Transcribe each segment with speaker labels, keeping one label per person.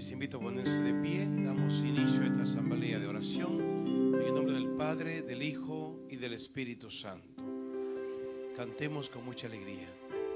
Speaker 1: Les invito a ponerse de pie. Damos inicio a esta asamblea de oración en el nombre del Padre, del Hijo y del Espíritu Santo. Cantemos con mucha alegría.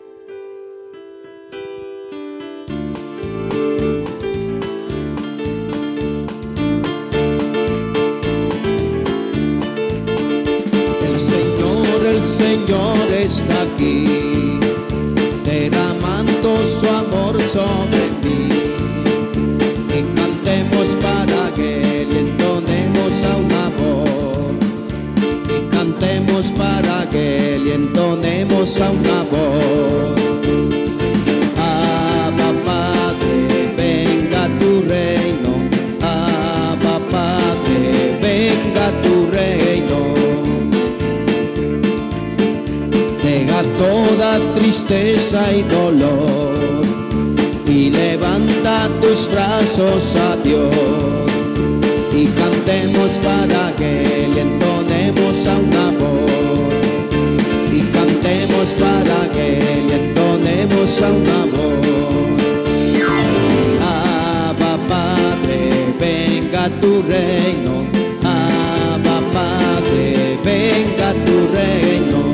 Speaker 2: El Señor está aquí, derramando su amor sobre ti. Y cantemos para que le entonemos a una voz. Y cantemos para que le entonemos a una voz. Abba Padre, venga tu reino. Abba Padre, venga tu reino. Deja toda tristeza y dolor y levanta tus brazos a Dios. Y cantemos para que le entonemos a una voz. Y cantemos para que le entonemos a una voz. Abba Padre, venga tu reino. Abba Padre, venga tu reino.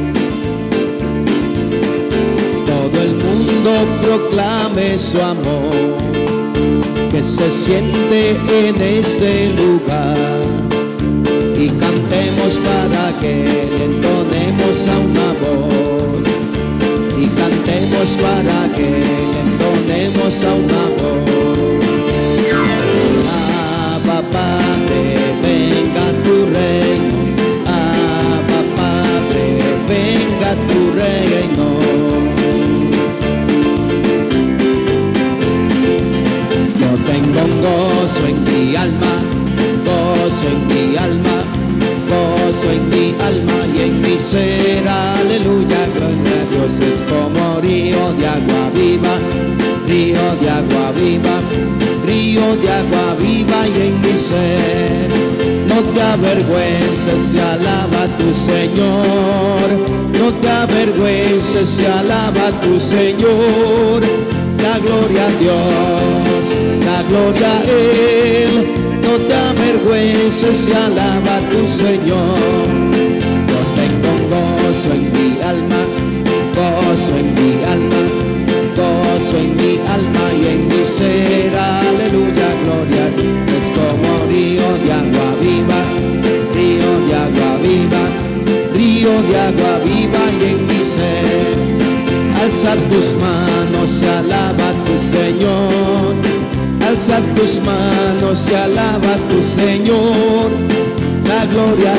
Speaker 2: El mundo proclame su amor, que se siente en este lugar. Y cantemos para que le entonemos a una voz. Y cantemos para que le entonemos a una voz. Abba Padre, venga tu reino. Abba Padre, venga tu reino. Tengo un gozo en mi alma, gozo en mi alma, gozo en mi alma y en mi ser, aleluya, gloria a Dios. Es como río de agua viva, río de agua viva, río de agua viva y en mi ser. No te avergüences, se alaba tu Señor, no te avergüences, se alaba tu Señor. La gloria a Dios, la gloria a Él, no te avergüences, se alaba a tu Señor. Yo tengo gozo en mi alma, gozo en mi alma, gozo en mi alma y en mi ser, aleluya, gloria a Dios. Es como río de agua viva, río de agua viva, río de agua viva y en mi ser. Alza tus manos, se alaba a tu Señor. Alza tus manos, se alaba a tu Señor. La gloria a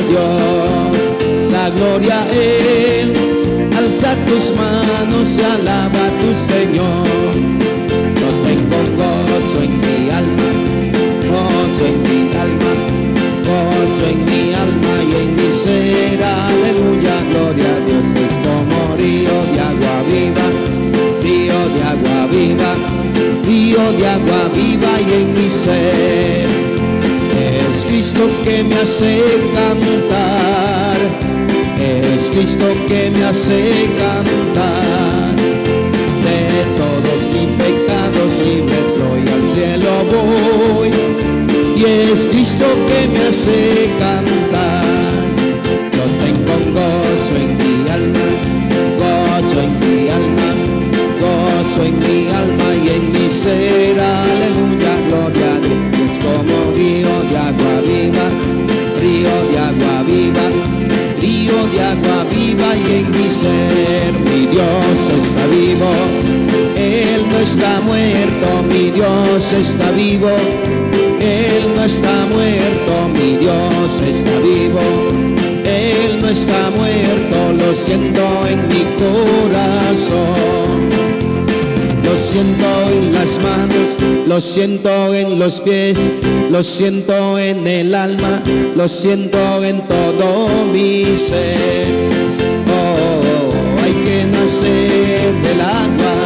Speaker 2: Dios, la gloria a Él. Alza tus manos, se alaba a tu Señor. Yo tengo gozo en mi alma, gozo en mi alma, gozo en mi alma y en mi ser, aleluya, gloria a Dios. Es como río de agua viva, río de agua viva, río de agua viva y en mi ser. Es Cristo que me hace cantar, es Cristo que me hace cantar. De todos mis pecados libre soy, al cielo voy. Y es Cristo que me hace cantar. Yo tengo gozo en mi alma, gozo en mi alma, gozo en mi alma y en mi ser, aleluya, gloria a Dios. Es como río de agua viva, río de agua viva, río de agua viva y en mi ser. Mi Dios está vivo, Él no está muerto, mi Dios está vivo. Él no está muerto, mi Dios está vivo. Él no está muerto, lo siento en mi corazón. Lo siento en las manos, lo siento en los pies, lo siento en el alma, lo siento en todo mi ser. Oh, hay que nacer del agua,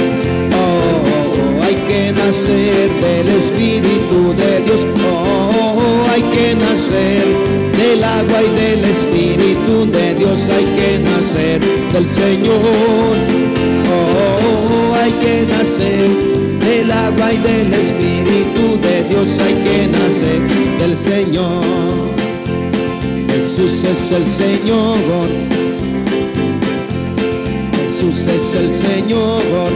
Speaker 2: oh, hay que nacer del Espíritu de Dios. Oh, hay que nacer del agua y del Espíritu de Dios. Hay que nacer del Señor. Oh, hay que nacer del agua y del Espíritu Dios hay que nacer del Señor. Jesús es el Señor. Jesús es el Señor.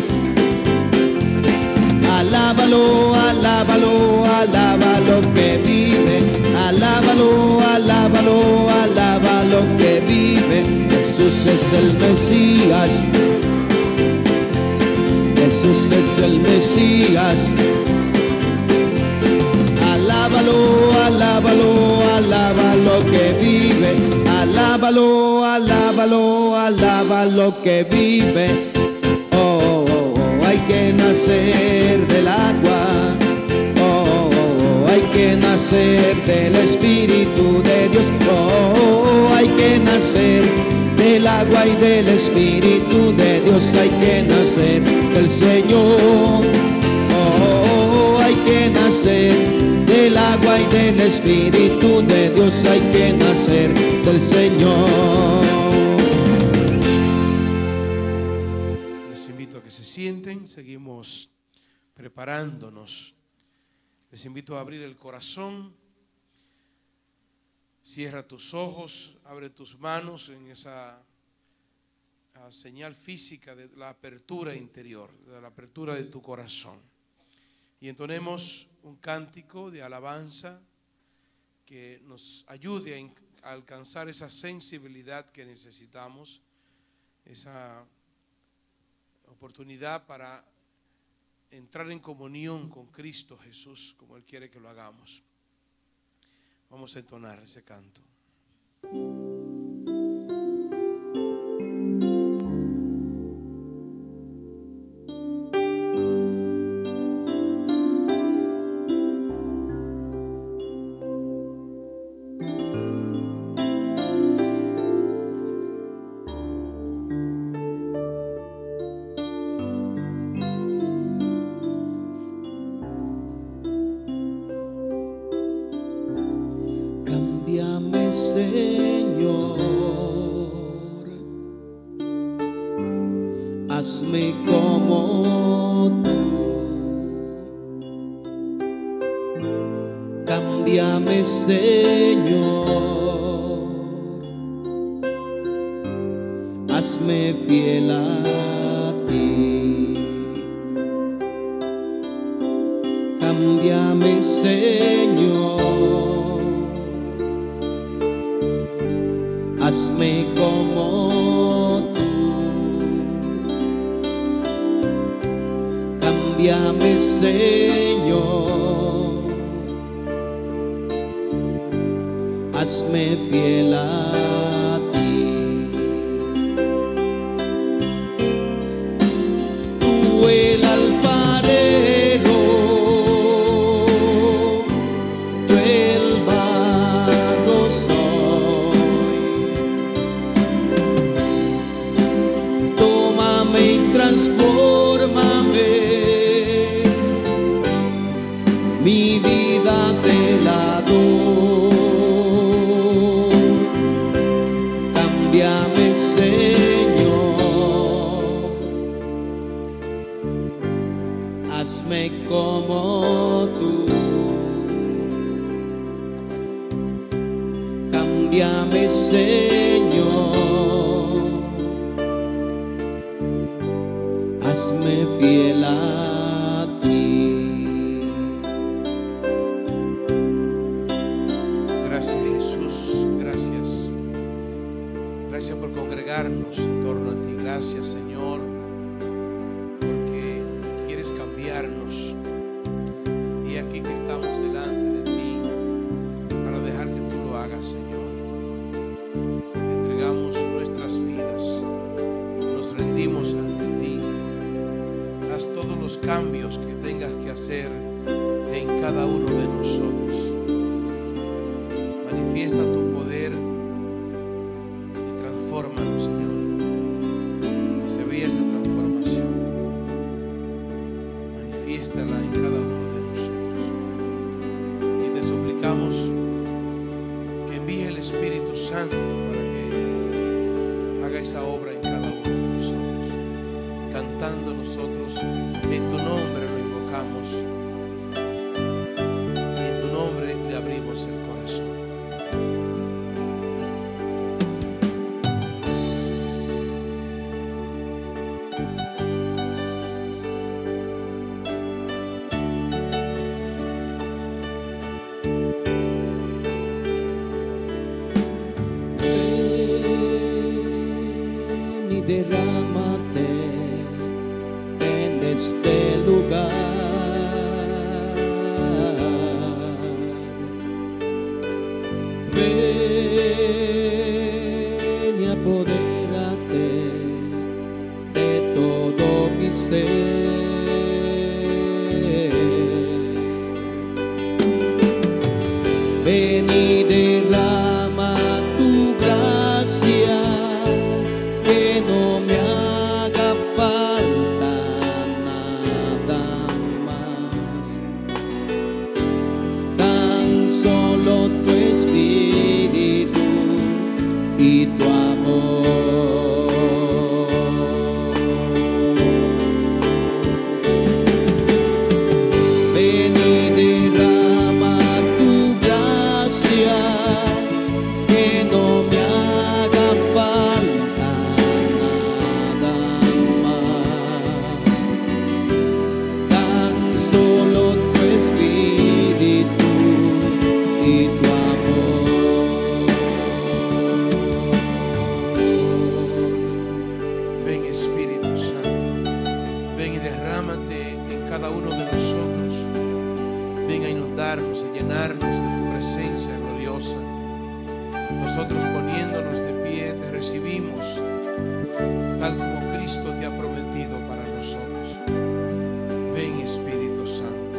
Speaker 2: Alábalo, alábalo, alábalo que vive. Alábalo, alábalo, alábalo que vive. Jesús es el Mesías. Jesús es el Mesías. Alábalo, alábalo, alábalo que vive. Alábalo, alábalo, alábalo que vive. Oh, oh, oh, hay que nacer del agua. Oh, oh, oh, hay que nacer del Espíritu de Dios. Oh, oh, oh, hay que nacer del agua y del Espíritu de Dios. Hay que nacer del Señor. Oh, oh, oh, hay que nacer del agua y del Espíritu de Dios. Hay que nacer del Señor.
Speaker 1: Les invito a que se sienten. Seguimos preparándonos. Les invito a abrir el corazón. Cierra tus ojos, abre tus manos en esa señal física de la apertura interior, de la apertura de tu corazón. Y entonemos un cántico de alabanza que nos ayude a alcanzar esa sensibilidad que necesitamos, esa oportunidad para entrar en comunión con Cristo Jesús, como Él quiere que lo hagamos. Vamos a entonar ese canto.
Speaker 2: Cámbiame, Señor, hazme como tú. Cámbiame, Señor, hazme fiel a ti. Cámbiame, Señor, hazme como tú. Cámbiame, Señor, hazme fiel a ti. Tú el alfarero, yo el barro soy. Tómame y transfórmame, mi vida te la doy. Cámbiame, Señor, hazme como tú. Cámbiame, Señor, hazme fiel a ti.
Speaker 1: Gracias, Jesús, gracias. Gracias por congregarnos en torno a ti. Gracias, Señor, porque quieres cambiarnos. Y aquí que estamos delante de ti para dejar que tú lo hagas, Señor. Te entregamos nuestras vidas, nos rendimos ante ti. Haz todos los cambios que tengas que hacer en cada uno de nosotros. Manifiesta tu poder y transfórmanos, Señor. Que se vea esa transformación. Manifiéstala en cada uno de nosotros. Y te suplicamos que envíe el Espíritu Santo para que haga esa obra en cada uno de nosotros. Cantando nosotros, en tu nombre lo invocamos. Ven a inundarnos, a llenarnos de tu presencia gloriosa. Nosotros poniéndonos de pie te recibimos tal como Cristo te ha prometido para nosotros. Ven, Espíritu Santo.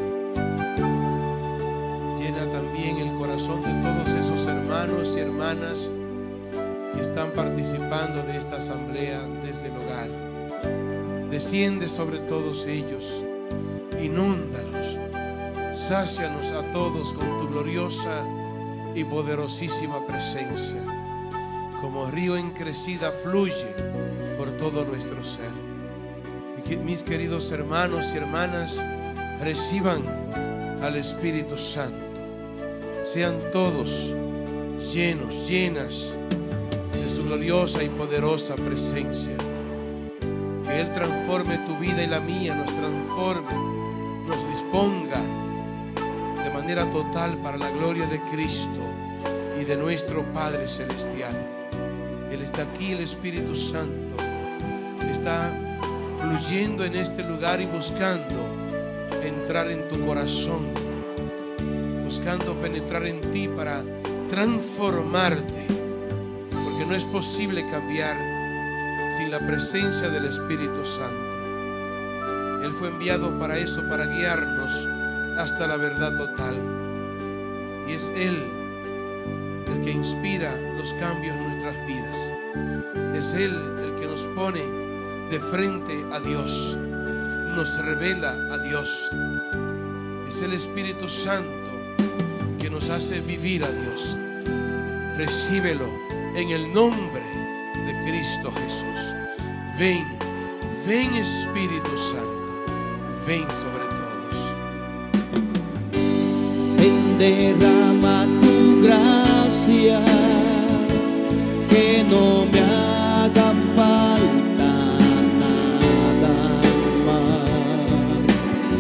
Speaker 1: Llena también el corazón de todos esos hermanos y hermanas que están participando de esta asamblea desde el hogar. Desciende sobre todos ellos, inúndalos, sácianos a todos con tu gloriosa y poderosísima presencia. Como río en crecida fluye por todo nuestro ser. Y que mis queridos hermanos y hermanas reciban al Espíritu Santo. Sean todos llenos, llenas de su gloriosa y poderosa presencia. Que Él transforme tu vida y la mía, nos transforme, nos disponga de manera total para la gloria de Cristo y de nuestro Padre Celestial. Él está aquí, el Espíritu Santo está fluyendo en este lugar y buscando entrar en tu corazón, buscando penetrar en ti para transformarte, porque no es posible cambiar sin la presencia del Espíritu Santo. Él fue enviado para eso, para guiarnos hasta la verdad total. Y es Él el que inspira los cambios en nuestras vidas. Es Él el que nos pone de frente a Dios, nos revela a Dios. Es el Espíritu Santo que nos hace vivir a Dios. Recíbelo en el nombre de Cristo Jesús. Ven, ven Espíritu Santo, ven sobre todos.
Speaker 2: Ven, derrama tu gracia, que no me haga falta nada más.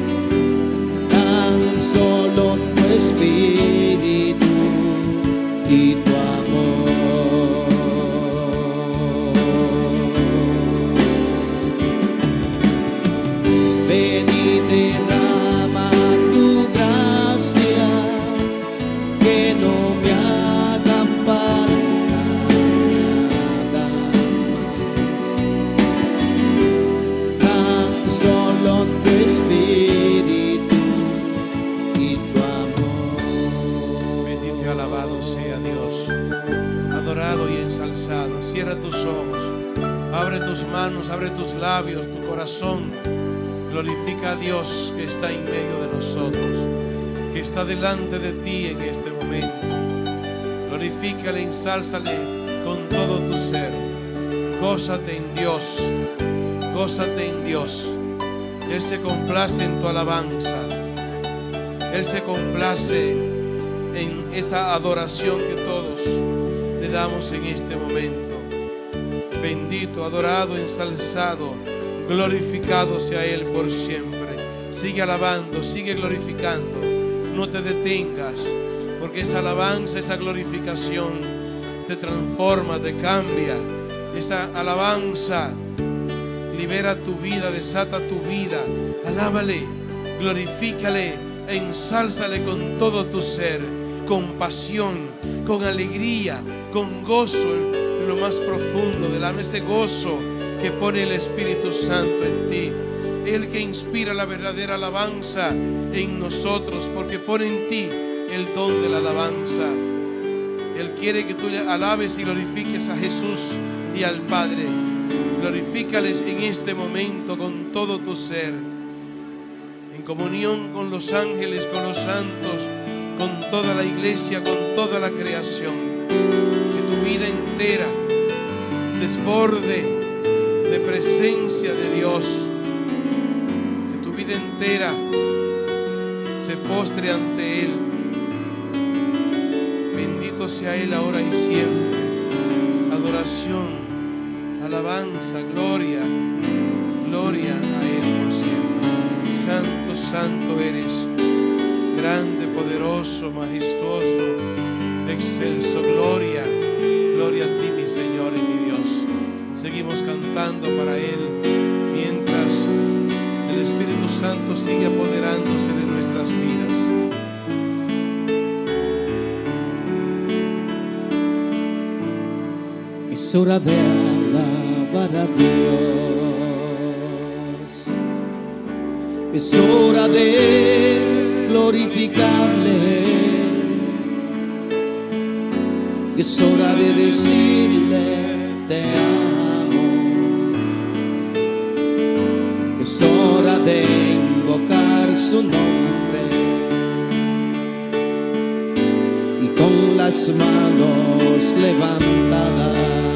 Speaker 2: Tan solo tu Espíritu y tu amor. Ven y derrama tu gracia, que no me haga falta nada más. Tan solo tu Espíritu y tu amor.
Speaker 1: Bendito y alabado sea Dios, adorado y ensalzado. Cierra tus ojos, abre tus manos, abre tus labios, tu corazón. Glorifica a Dios que está en medio de nosotros, que está delante de ti en este momento. Glorifícale, ensálzale con todo tu ser. Gózate en Dios, gózate en Dios. Él se complace en tu alabanza. Él se complace en esta adoración que todos le damos en este momento. Bendito, adorado, ensalzado, glorificado sea Él por siempre. Sigue alabando, sigue glorificando. No te detengas, porque esa alabanza, esa glorificación te transforma, te cambia. Esa alabanza libera tu vida, desata tu vida. Alábale, glorifícale, ensálzale con todo tu ser, con pasión, con alegría, con gozo en lo más profundo del alma. Ese gozo que pone el Espíritu Santo en ti, el que inspira la verdadera alabanza en nosotros, porque pone en ti el don de la alabanza. Él quiere que tú le alabes y glorifiques a Jesús y al Padre. Glorifícales en este momento con todo tu ser, en comunión con los ángeles, con los santos, con toda la iglesia, con toda la creación. Que tu vida entera desborde de presencia de Dios, que tu vida entera se postre ante Él. Bendito sea Él ahora y siempre. Adoración, alabanza, gloria, gloria a Él por siempre. Santo, santo eres, grande, poderoso, majestuoso, excelso. Gloria, gloria a ti, mi Señor y mi Dios. Seguimos cantando para Él mientras el Espíritu Santo sigue apoderándose de nuestras vidas.
Speaker 2: Es hora de alabar a Dios. Es hora de glorificarle. Es hora de decirle te amo. Es hora de invocar su nombre y con las manos levantadas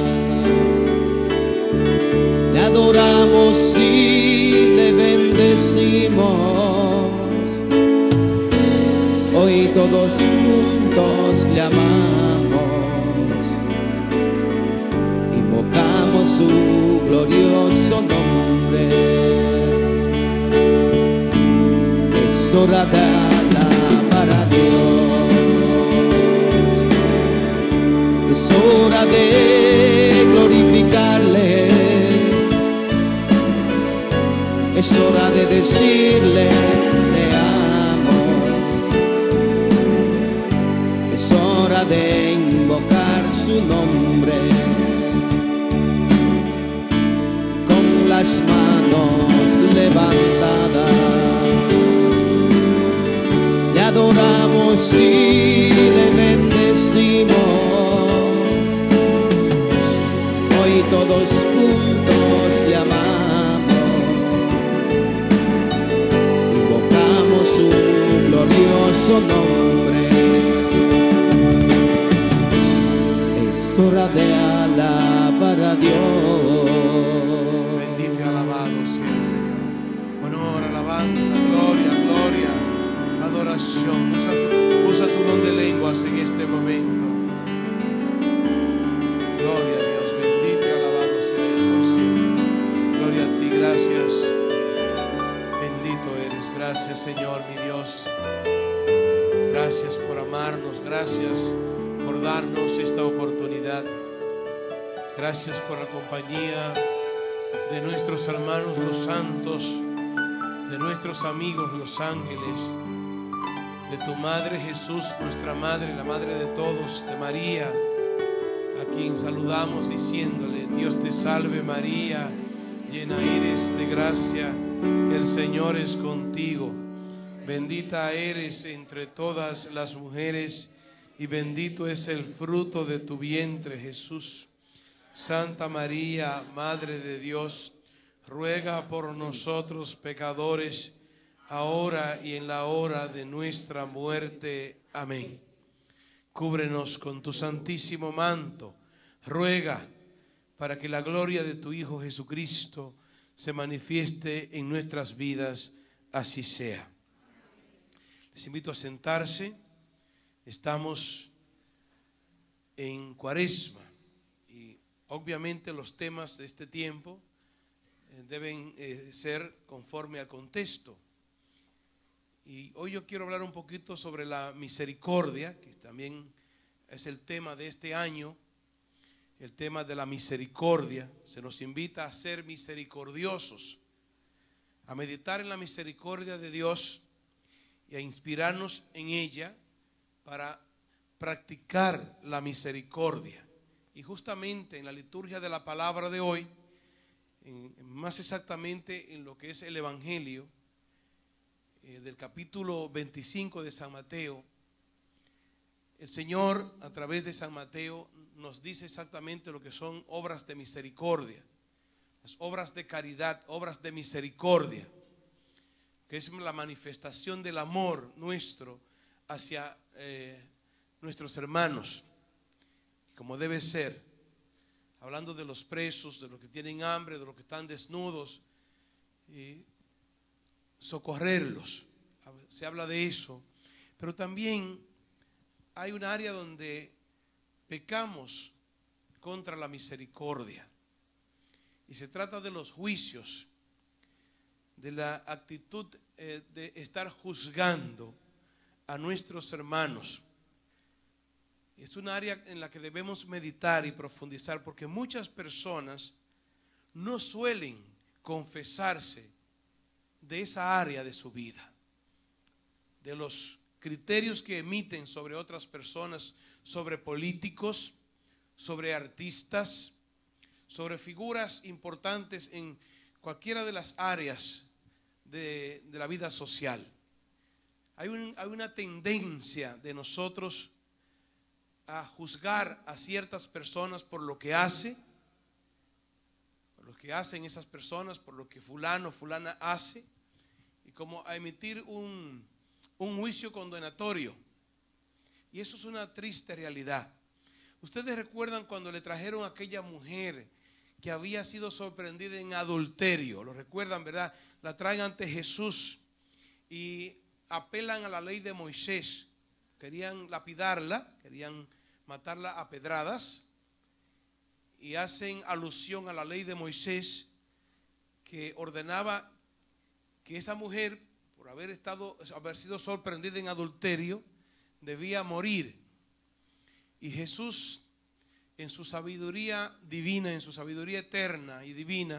Speaker 2: le adoramos y le bendecimos. Hoy todos juntos le amamos, invocamos su glorioso nombre. Es hora de alabar a Dios. Es hora de glorificarle. Es hora de decirle te amo. Es hora de invocar su nombre. Con las manos levantadas le adoramos y le bendecimos. Hoy todos juntos le amamos, invocamos su glorioso nombre. Es hora de alabar a Dios.
Speaker 1: Bendito y alabado sea el Señor. Honor, alabanza, gloria, gloria, adoración. Usa tu don de lenguas en este momento. Gloria a Dios. Bendito y alabado sea Él por siempre. Gloria a ti. Gracias. Bendito eres. Gracias, Señor, mi Dios. Gracias por amarnos. Gracias por darnos esta oportunidad. Gracias por la compañía de nuestros hermanos los santos, de nuestros amigos los ángeles, de tu Madre Jesús, nuestra Madre, la Madre de todos, de María, a quien saludamos diciéndole: Dios te salve María, llena eres de gracia, el Señor es contigo. Bendita eres entre todas las mujeres y bendito es el fruto de tu vientre, Jesús. Santa María, Madre de Dios, ruega por nosotros pecadores, ahora y en la hora de nuestra muerte. Amén. Cúbrenos con tu santísimo manto. Ruega para que la gloria de tu Hijo Jesucristo se manifieste en nuestras vidas. Así sea. Les invito a sentarse. Estamos en Cuaresma. Obviamente los temas de este tiempo deben ser conforme al contexto. Y hoy yo quiero hablar un poquito sobre la misericordia, que también es el tema de este año, el tema de la misericordia. Se nos invita a ser misericordiosos, a meditar en la misericordia de Dios y a inspirarnos en ella para practicar la misericordia. Y justamente en la liturgia de la palabra de hoy, más exactamente en lo que es el Evangelio del capítulo 25 de San Mateo, el Señor a través de San Mateo nos dice exactamente lo que son obras de misericordia, las obras de caridad, obras de misericordia, que es la manifestación del amor nuestro hacia nuestros hermanos, como debe ser, hablando de los presos, de los que tienen hambre, de los que están desnudos, y socorrerlos. Se habla de eso, pero también hay un área donde pecamos contra la misericordia, y se trata de los juicios, de la actitud de estar juzgando a nuestros hermanos. Es un área en la que debemos meditar y profundizar, porque muchas personas no suelen confesarse de esa área de su vida, de los criterios que emiten sobre otras personas, sobre políticos, sobre artistas, sobre figuras importantes en cualquiera de las áreas de la vida social. Hay una tendencia de nosotros a juzgar a ciertas personas por lo que hacen esas personas, por lo que fulano o fulana hace, y como a emitir un juicio condenatorio. Y eso es una triste realidad. Ustedes recuerdan cuando le trajeron a aquella mujer que había sido sorprendida en adulterio. Lo recuerdan, ¿verdad? La traen ante Jesús y apelan a la ley de Moisés. Querían lapidarla, querían matarla a pedradas, y hacen alusión a la ley de Moisés, que ordenaba que esa mujer, por haber sido sorprendida en adulterio, debía morir. Y Jesús, en su sabiduría divina, en su sabiduría eterna y divina,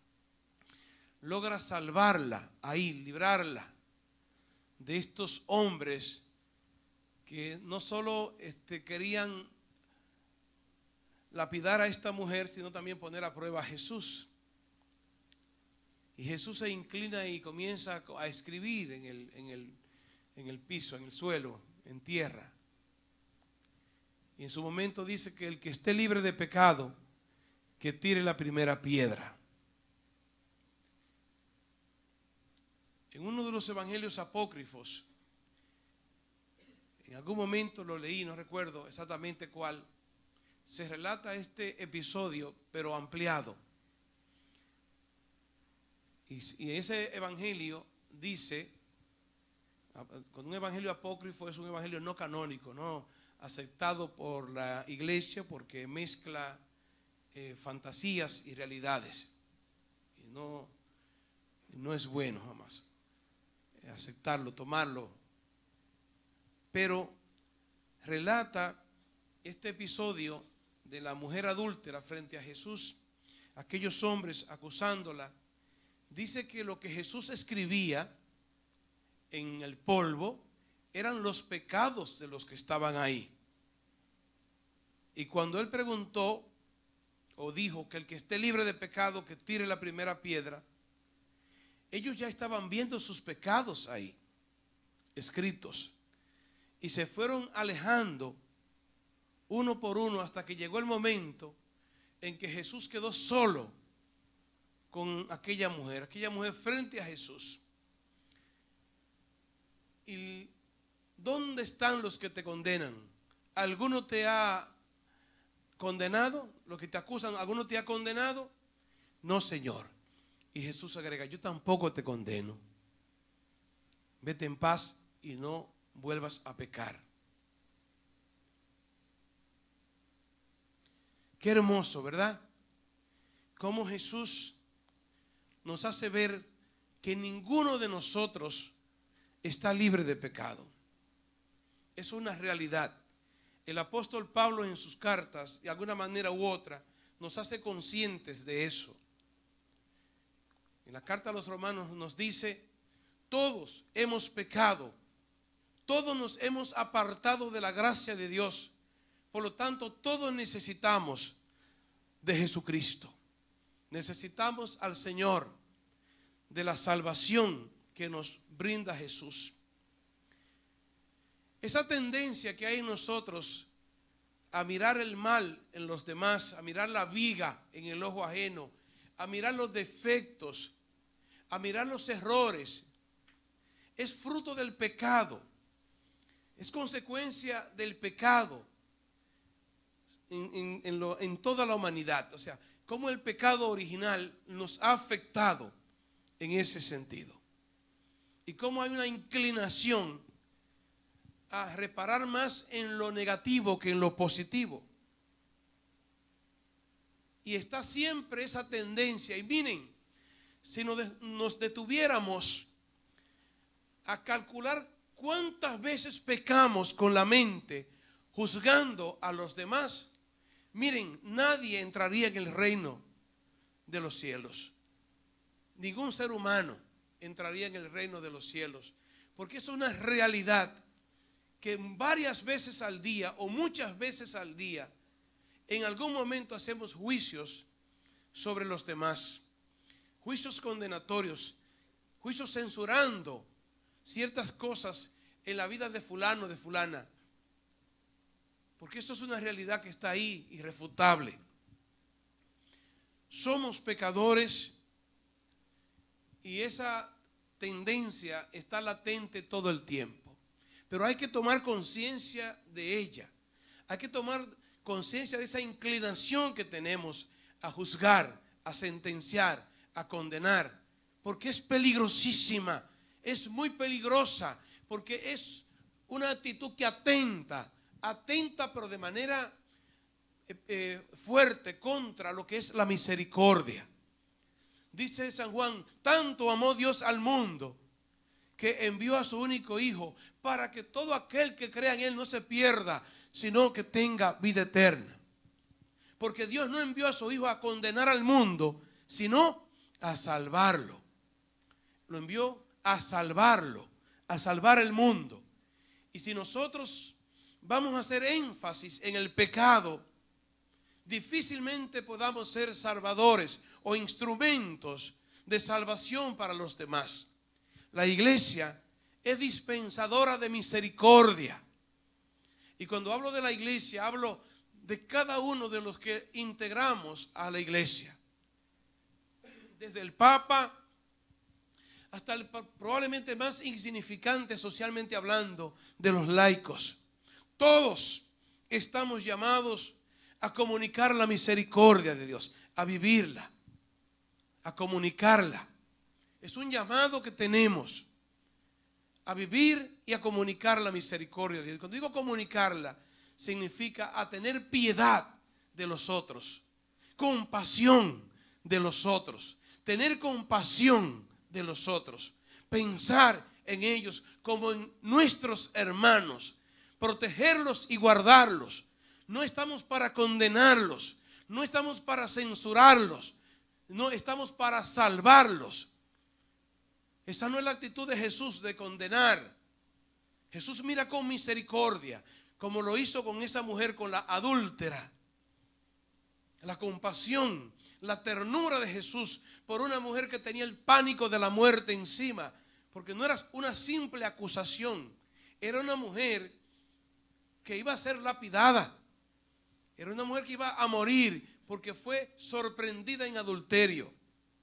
Speaker 1: logra salvarla ahí, librarla de estos hombres que no solo querían lapidar a esta mujer, sino también poner a prueba a Jesús. Y Jesús se inclina y comienza a escribir en el piso, en el suelo, en tierra. Y en su momento dice que el que esté libre de pecado, que tire la primera piedra. En uno de los evangelios apócrifos, en algún momento lo leí, no recuerdo exactamente cuál, se relata este episodio, pero ampliado. Y ese evangelio dice, con un evangelio apócrifo es un evangelio no canónico, no aceptado por la iglesia, porque mezcla fantasías y realidades. Y no es bueno jamás aceptarlo, tomarlo. Pero relata este episodio de la mujer adúltera frente a Jesús, aquellos hombres acusándola. Dice que lo que Jesús escribía en el polvo eran los pecados de los que estaban ahí. Y cuando él preguntó o dijo que el que esté libre de pecado que tire la primera piedra, ellos ya estaban viendo sus pecados ahí, escritos, y se fueron alejando uno por uno hasta que llegó el momento en que Jesús quedó solo con aquella mujer frente a Jesús. ¿Y dónde están los que te condenan? ¿Alguno te ha condenado? ¿Los que te acusan, alguno te ha condenado? No, Señor. Y Jesús agrega, yo tampoco te condeno. Vete en paz y no vuelvas a pecar. Qué hermoso, ¿verdad? Cómo Jesús nos hace ver que ninguno de nosotros está libre de pecado. Es una realidad. El apóstol Pablo en sus cartas, de alguna manera u otra, nos hace conscientes de eso. En la carta a los Romanos nos dice, todos hemos pecado, todos nos hemos apartado de la gracia de Dios. Por lo tanto, todos necesitamos de Jesucristo. Necesitamos al Señor, de la salvación que nos brinda Jesús. Esa tendencia que hay en nosotros a mirar el mal en los demás, a mirar la viga en el ojo ajeno, a mirar los defectos, a mirar los errores, es fruto del pecado, es consecuencia del pecado en toda la humanidad. O sea, cómo el pecado original nos ha afectado en ese sentido. Y cómo hay una inclinación a reparar más en lo negativo que en lo positivo. Y está siempre esa tendencia. Y miren, si nos detuviéramos a calcular cuántas veces pecamos con la mente juzgando a los demás, miren, nadie entraría en el reino de los cielos. Ningún ser humano entraría en el reino de los cielos, porque es una realidad que varias veces al día o muchas veces al día, en algún momento hacemos juicios sobre los demás, juicios condenatorios, juicios censurando ciertas cosas en la vida de fulano, de fulana, porque eso es una realidad que está ahí, irrefutable. Somos pecadores y esa tendencia está latente todo el tiempo, pero hay que tomar conciencia de ella. Hay que tomar conciencia de esa inclinación que tenemos a juzgar, a sentenciar, a condenar, porque es peligrosísima, es muy peligrosa, porque es una actitud que atenta pero de manera fuerte contra lo que es la misericordia. Dice San Juan, tanto amó Dios al mundo que envió a su único Hijo para que todo aquel que crea en Él no se pierda, sino que tenga vida eterna. Porque Dios no envió a su Hijo a condenar al mundo, sino a salvarlo. Lo envió a salvarlo, a salvar el mundo. Y si nosotros vamos a hacer énfasis en el pecado, difícilmente podamos ser salvadores o instrumentos de salvación para los demás. La iglesia es dispensadora de misericordia. Y cuando hablo de la iglesia, hablo de cada uno de los que integramos a la iglesia. Desde el Papa hasta el probablemente más insignificante socialmente hablando de los laicos. Todos estamos llamados a comunicar la misericordia de Dios, a vivirla, a comunicarla. Es un llamado que tenemos a vivir y a comunicar la misericordia de Dios. Cuando digo comunicarla, significa a tener piedad de los otros, compasión de los otros, tener compasión de los otros, pensar en ellos como en nuestros hermanos, protegerlos y guardarlos. No estamos para condenarlos, no estamos para censurarlos, no estamos para salvarlos. Esa no es la actitud de Jesús, de condenar. Jesús mira con misericordia, como lo hizo con esa mujer, con la adúltera. La compasión, la ternura de Jesús por una mujer que tenía el pánico de la muerte encima, porque no era una simple acusación, era una mujer que iba a ser lapidada, era una mujer que iba a morir porque fue sorprendida en adulterio.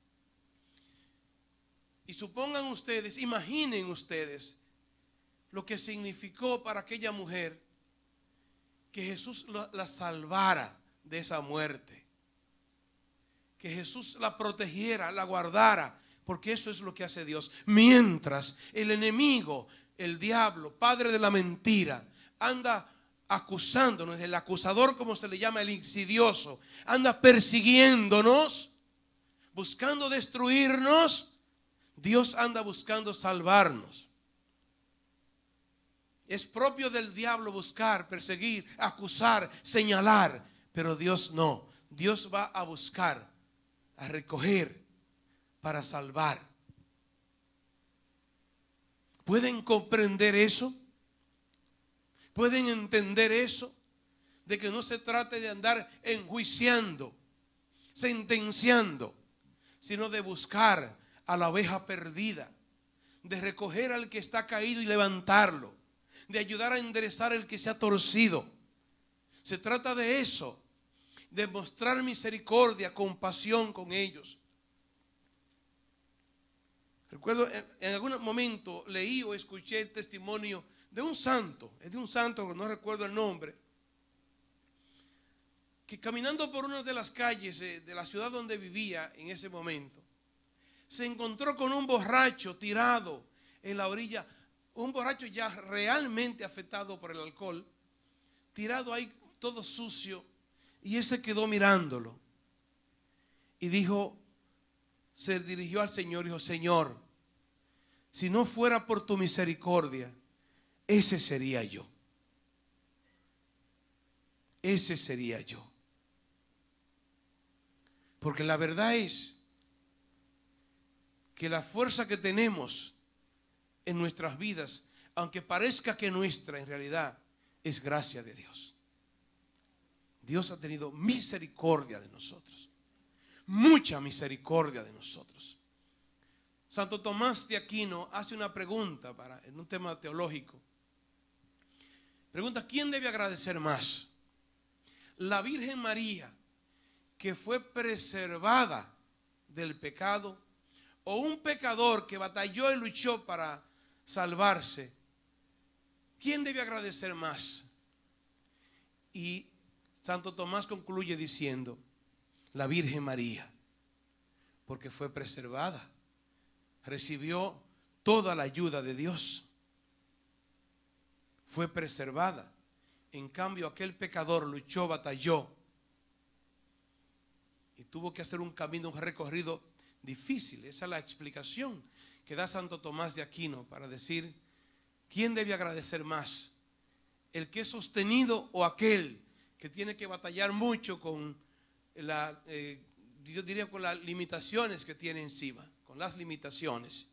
Speaker 1: Y supongan ustedes, imaginen ustedes lo que significó para aquella mujer que Jesús la salvara de esa muerte, que Jesús la protegiera, la guardara, porque eso es lo que hace Dios. Mientras el enemigo, el diablo, padre de la mentira, anda acusándonos, el acusador, como se le llama, el insidioso, anda persiguiéndonos, buscando destruirnos, Dios anda buscando salvarnos. Es propio del diablo buscar, perseguir, acusar, señalar, pero Dios no. Dios va a buscar, a recoger para salvar. ¿Pueden comprender eso? ¿Pueden entender eso? De que no se trate de andar enjuiciando, sentenciando, sino de buscar a la oveja perdida, de recoger al que está caído y levantarlo, de ayudar a enderezar el que se ha torcido. Se trata de eso, de mostrar misericordia, compasión con ellos. Recuerdo en algún momento leí o escuché el testimonio de un santo, es de un santo que no recuerdo el nombre, que caminando por una de las calles de la ciudad donde vivía en ese momento, se encontró con un borracho tirado en la orilla, un borracho ya realmente afectado por el alcohol, tirado ahí todo sucio, y él se quedó mirándolo y dijo, se dirigió al Señor y dijo, Señor, si no fuera por tu misericordia, ese sería yo. Ese sería yo. Porque la verdad es que la fuerza que tenemos en nuestras vidas, aunque parezca que nuestra, en realidad es gracia de Dios. Dios ha tenido misericordia de nosotros. mucha misericordia de nosotros. Santo Tomás de Aquino hace una pregunta en un tema teológico. Pregunta: ¿quién debe agradecer más? ¿La Virgen María, que fue preservada del pecado, o un pecador que batalló y luchó para salvarse? ¿Quién debe agradecer más? Y Santo Tomás concluye diciendo: la Virgen María, porque fue preservada, recibió toda la ayuda de Dios, fue preservada. En cambio, aquel pecador luchó, batalló y tuvo que hacer un camino, un recorrido difícil. Esa es la explicación que da Santo Tomás de Aquino para decir: ¿quién debe agradecer más? ¿El que es sostenido o aquel que tiene que batallar mucho con yo diría con las limitaciones que tiene encima? Con las limitaciones.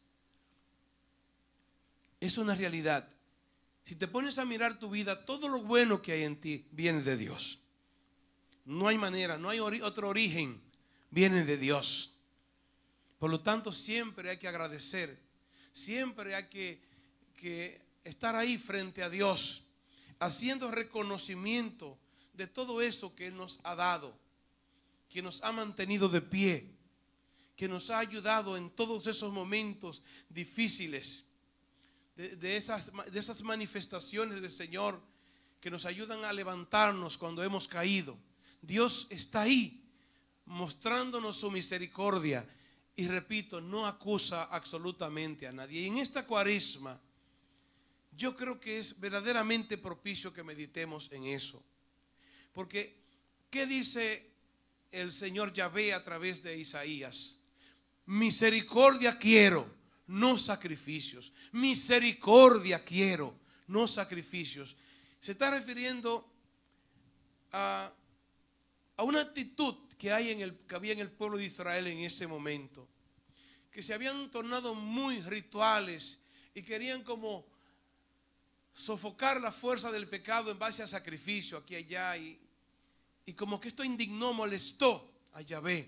Speaker 1: Es una realidad. Si te pones a mirar tu vida, todo lo bueno que hay en ti viene de Dios. No hay manera, no hay otro origen, viene de Dios. Por lo tanto, siempre hay que agradecer, siempre hay que estar ahí frente a Dios, haciendo reconocimiento de todo eso que Él nos ha dado, que nos ha mantenido de pie, que nos ha ayudado en todos esos momentos difíciles, de esas manifestaciones del Señor que nos ayudan a levantarnos cuando hemos caído. Dios está ahí mostrándonos su misericordia y, repito, no acusa absolutamente a nadie. Y en esta Cuaresma yo creo que es verdaderamente propicio que meditemos en eso, porque ¿qué dice el Señor Yahvé a través de Isaías? Misericordia quiero, no sacrificios. Misericordia quiero, no sacrificios. Se está refiriendo a una actitud que había en el pueblo de Israel en ese momento, que se habían tornado muy rituales y querían como sofocar la fuerza del pecado en base a sacrificio aquí y allá, y como que esto indignó, molestó a Yahvé.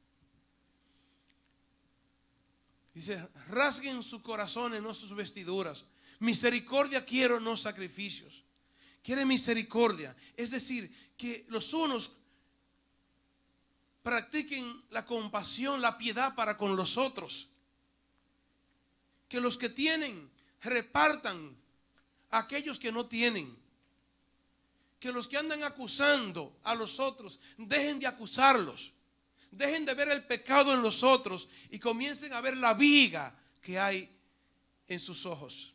Speaker 1: Dice: rasguen su corazón y no sus vestiduras. Misericordia quiero, no sacrificios. Quiere misericordia, es decir, que los unos practiquen la compasión, la piedad para con los otros. Que los que tienen repartan a aquellos que no tienen. Que los que andan acusando a los otros dejen de acusarlos. Dejen de ver el pecado en los otros y comiencen a ver la viga que hay en sus ojos.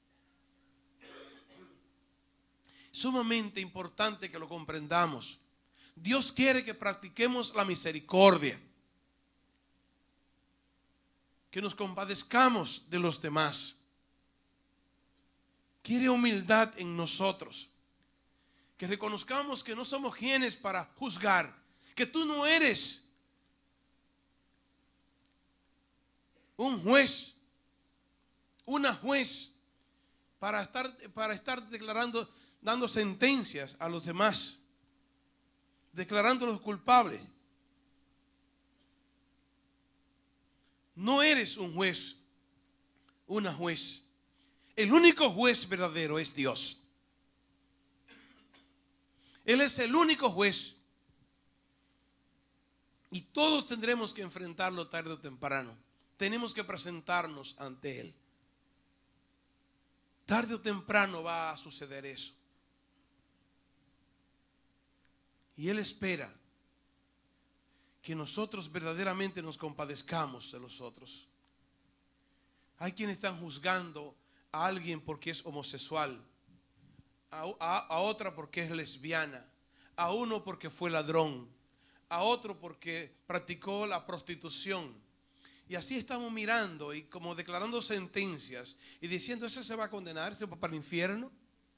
Speaker 1: Sumamente importante que lo comprendamos. Dios quiere que practiquemos la misericordia, que nos compadezcamos de los demás. Quiere humildad en nosotros, que reconozcamos que no somos quienes para juzgar, que tú no eres un juez, una juez para estar declarando, dando sentencias a los demás, declarándolos culpables. No eres un juez, una juez. El único juez verdadero es Dios. Él es el único juez. Y todos tendremos que enfrentarlo tarde o temprano. Tenemos que presentarnos ante Él. Tarde o temprano va a suceder eso. Y Él espera que nosotros verdaderamente nos compadezcamos de los otros. Hay quienes están juzgando a alguien porque es homosexual, a otra porque es lesbiana, a uno porque fue ladrón, a otro porque practicó la prostitución. Y así estamos mirando y como declarando sentencias y diciendo: ese se va a condenar, se va para el infierno.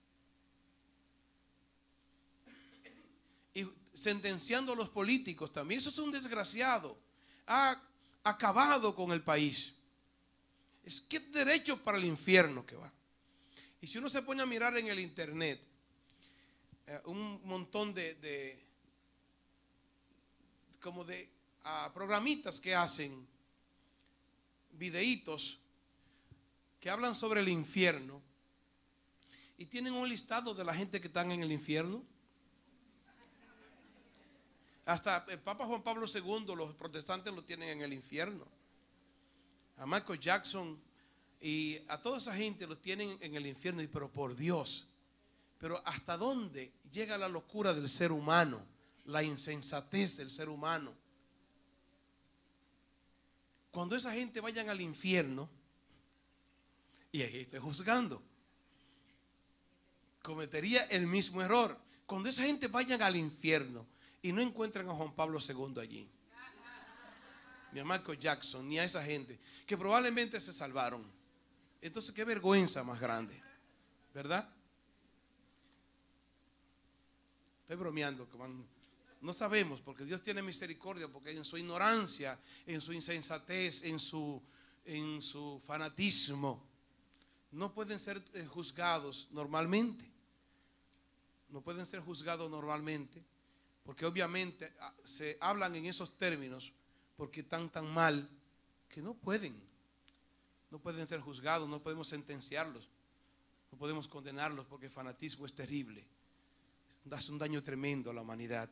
Speaker 1: Y sentenciando a los políticos también. Eso es un desgraciado. Ha acabado con el país. ¿Qué derecho para el infierno que va? Y si uno se pone a mirar en el internet, un montón de a programitas que hacen videitos que hablan sobre el infierno y tienen un listado de la gente que están en el infierno. Hasta el Papa Juan Pablo II, los protestantes lo tienen en el infierno. A Michael Jackson y a toda esa gente lo tienen en el infierno. Pero por Dios, pero ¿hasta dónde llega la locura del ser humano? La insensatez del ser humano. Cuando esa gente vayan al infierno, y ahí estoy juzgando, cometería el mismo error. Cuando esa gente vayan al infierno y no encuentran a Juan Pablo II allí, ni a Michael Jackson, ni a esa gente que probablemente se salvaron, entonces qué vergüenza más grande, ¿verdad? Estoy bromeando, no sabemos, porque Dios tiene misericordia, porque en su ignorancia, en su insensatez, en su fanatismo, no pueden ser juzgados normalmente. No pueden ser juzgados normalmente, porque obviamente se hablan en esos términos porque están tan mal que no pueden ser juzgados, no podemos sentenciarlos, no podemos condenarlos, porque el fanatismo es terrible, hace un daño tremendo a la humanidad.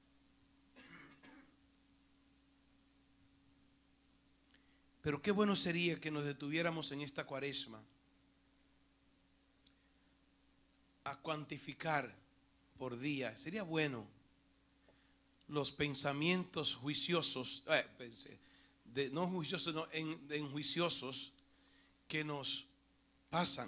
Speaker 1: Pero qué bueno sería que nos detuviéramos en esta cuaresma a cuantificar por día. Sería bueno los pensamientos juiciosos, no juiciosos, no, enjuiciosos que nos pasan.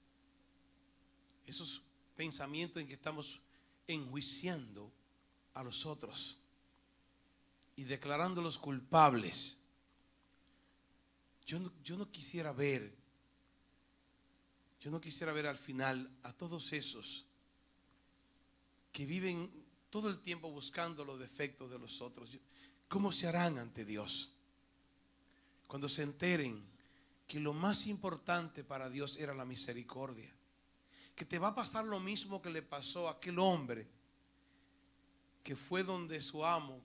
Speaker 1: Esos pensamientos en que estamos enjuiciando a los otros y declarándolos culpables. Yo no quisiera ver al final a todos esos que viven todo el tiempo buscando los defectos de los otros. ¿Cómo se harán ante Dios cuando se enteren que lo más importante para Dios era la misericordia? Que te va a pasar lo mismo que le pasó a aquel hombre que fue donde su amo,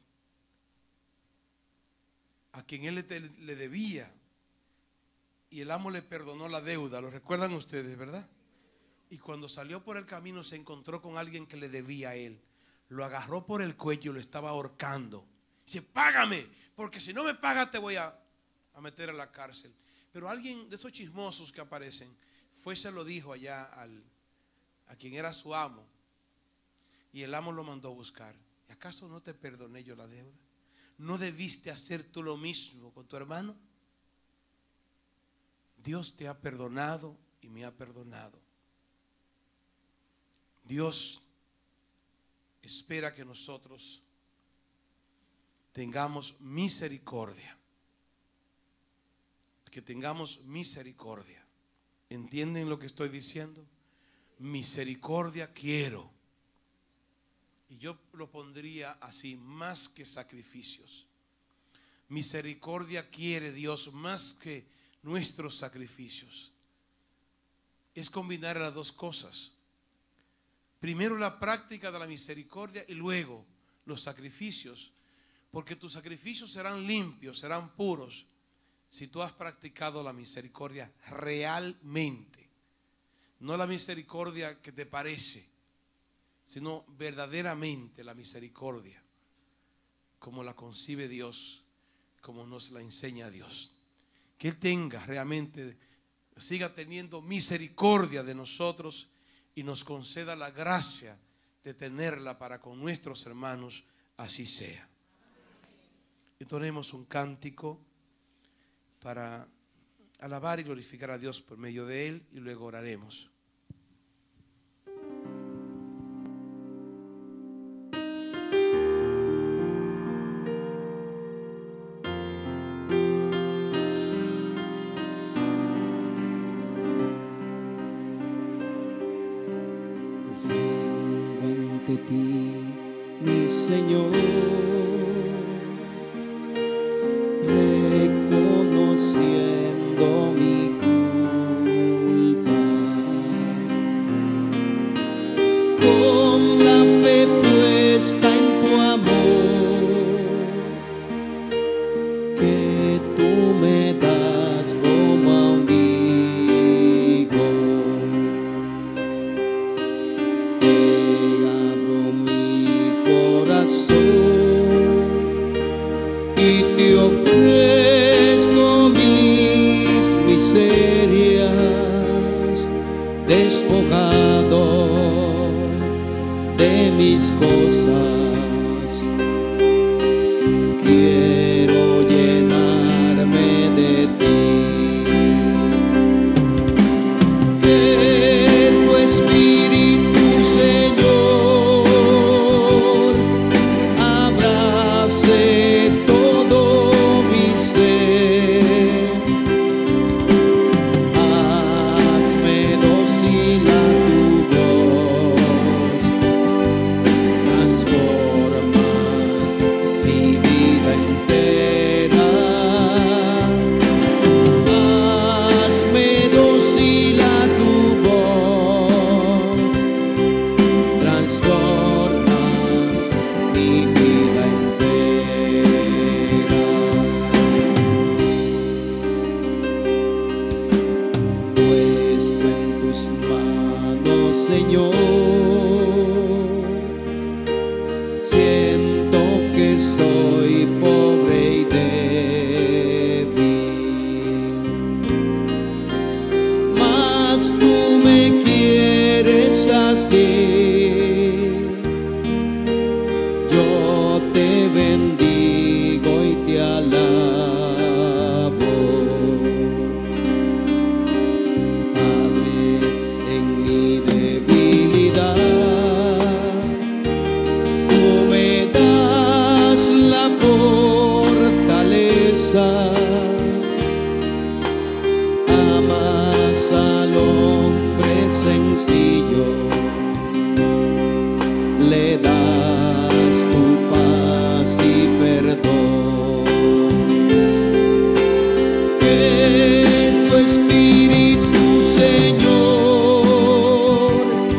Speaker 1: a quien él le debía, y el amo le perdonó la deuda. ¿Lo recuerdan ustedes, verdad? Y cuando salió por el camino se encontró con alguien que le debía a él. Lo agarró por el cuello y lo estaba ahorcando. Dice: págame, porque si no me pagas te voy a meter a la cárcel. Pero alguien de esos chismosos que aparecen se lo dijo allá a quien era su amo, y el amo lo mandó a buscar. ¿Y acaso no te perdoné yo la deuda? ¿No debiste hacer tú lo mismo con tu hermano? Dios te ha perdonado y me ha perdonado. Dios espera que nosotros tengamos misericordia. Que tengamos misericordia. ¿Entienden lo que estoy diciendo? Misericordia quiero. Y yo lo pondría así: más que sacrificios. Misericordia quiere Dios más que nuestros sacrificios. Es combinar las dos cosas. Primero la práctica de la misericordia y luego los sacrificios, porque tus sacrificios serán limpios, serán puros, si tú has practicado la misericordia realmente. No la misericordia que te parece, sino verdaderamente la misericordia, como la concibe Dios, como nos la enseña Dios. Que Él tenga realmente, siga teniendo misericordia de nosotros y nos conceda la gracia de tenerla para con nuestros hermanos, así sea. Entonemos un cántico para alabar y glorificar a Dios por medio de él y luego oraremos.
Speaker 2: Mi Señor, reconociendo mi culpa, con la fe puesta en tu amor, y te ofrezco mis miserias, despojado de mis cosas. Quiero llenarme de ti, que tu Espíritu, Señor, abrace todo mi ser. Hazme dócil a tu voz, transforma mi vida entera. Hazme dócil a tu voz, transforma mi vida entera. Puesto en tus manos, Señor, siento que soy pobre y débil, mas tú me quieres así. Yo te bendigo y te alabo, Padre, en mi debilidad. Tú me das la fortaleza, amas al hombre sencillo, le das tu paz y perdón. Que tu Espíritu, Señor,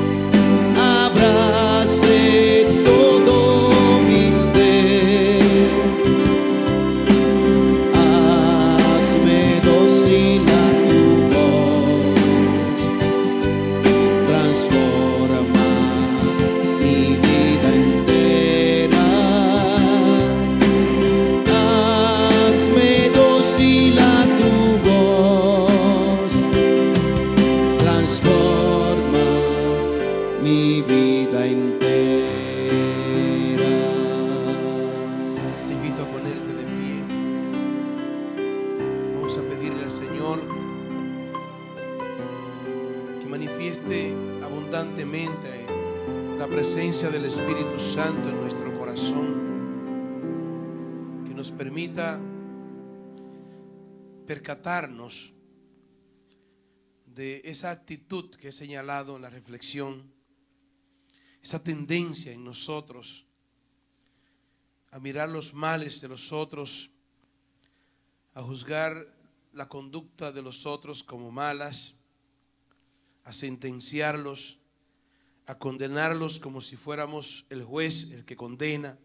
Speaker 2: abrace todo mi ser. Hazme dócil a tu voz, transforma mi vida entera. Hazme dócil a tu voz, transforma mi vida entera.
Speaker 1: Te invito a ponerte de pie. Vamos a pedirle al Señor que manifieste abundantemente la presencia del Espíritu Santo en nuestro corazón, que nos permita percatarnos de esa actitud que he señalado en la reflexión, esa tendencia en nosotros a mirar los males de los otros, a juzgar la conducta de los otros como malas, a sentenciarlos, a condenarlos como si fuéramos el juez el que condena,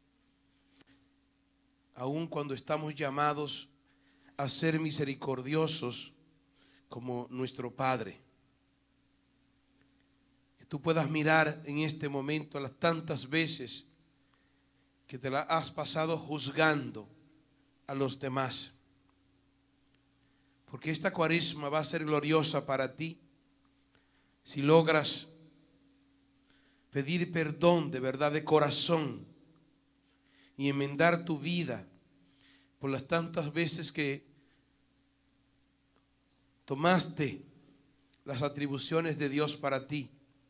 Speaker 1: aun cuando estamos llamados a ser misericordiosos como nuestro Padre. Que tú puedas mirar en este momento las tantas veces que te la has pasado juzgando a los demás, porque esta cuaresma va a ser gloriosa para ti si logras pedir perdón de verdad, de corazón, y enmendar tu vida por las tantas veces que tomaste las atribuciones de Dios para ti.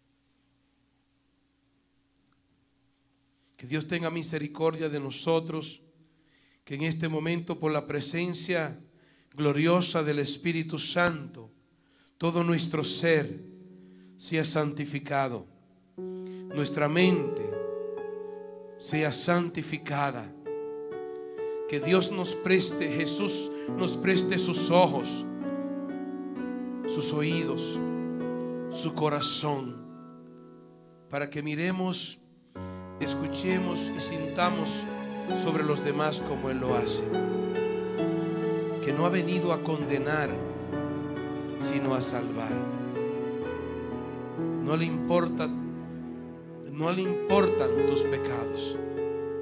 Speaker 1: Que Dios tenga misericordia de nosotros, que en este momento, por la presencia gloriosa del Espíritu Santo, todo nuestro ser sea santificado, nuestra mente sea santificada. Que Dios nos preste, Jesús nos preste sus ojos, sus oídos, su corazón, para que miremos, escuchemos y sintamos sobre los demás como Él lo hace, que no ha venido a condenar, sino a salvar. No le importan tus pecados,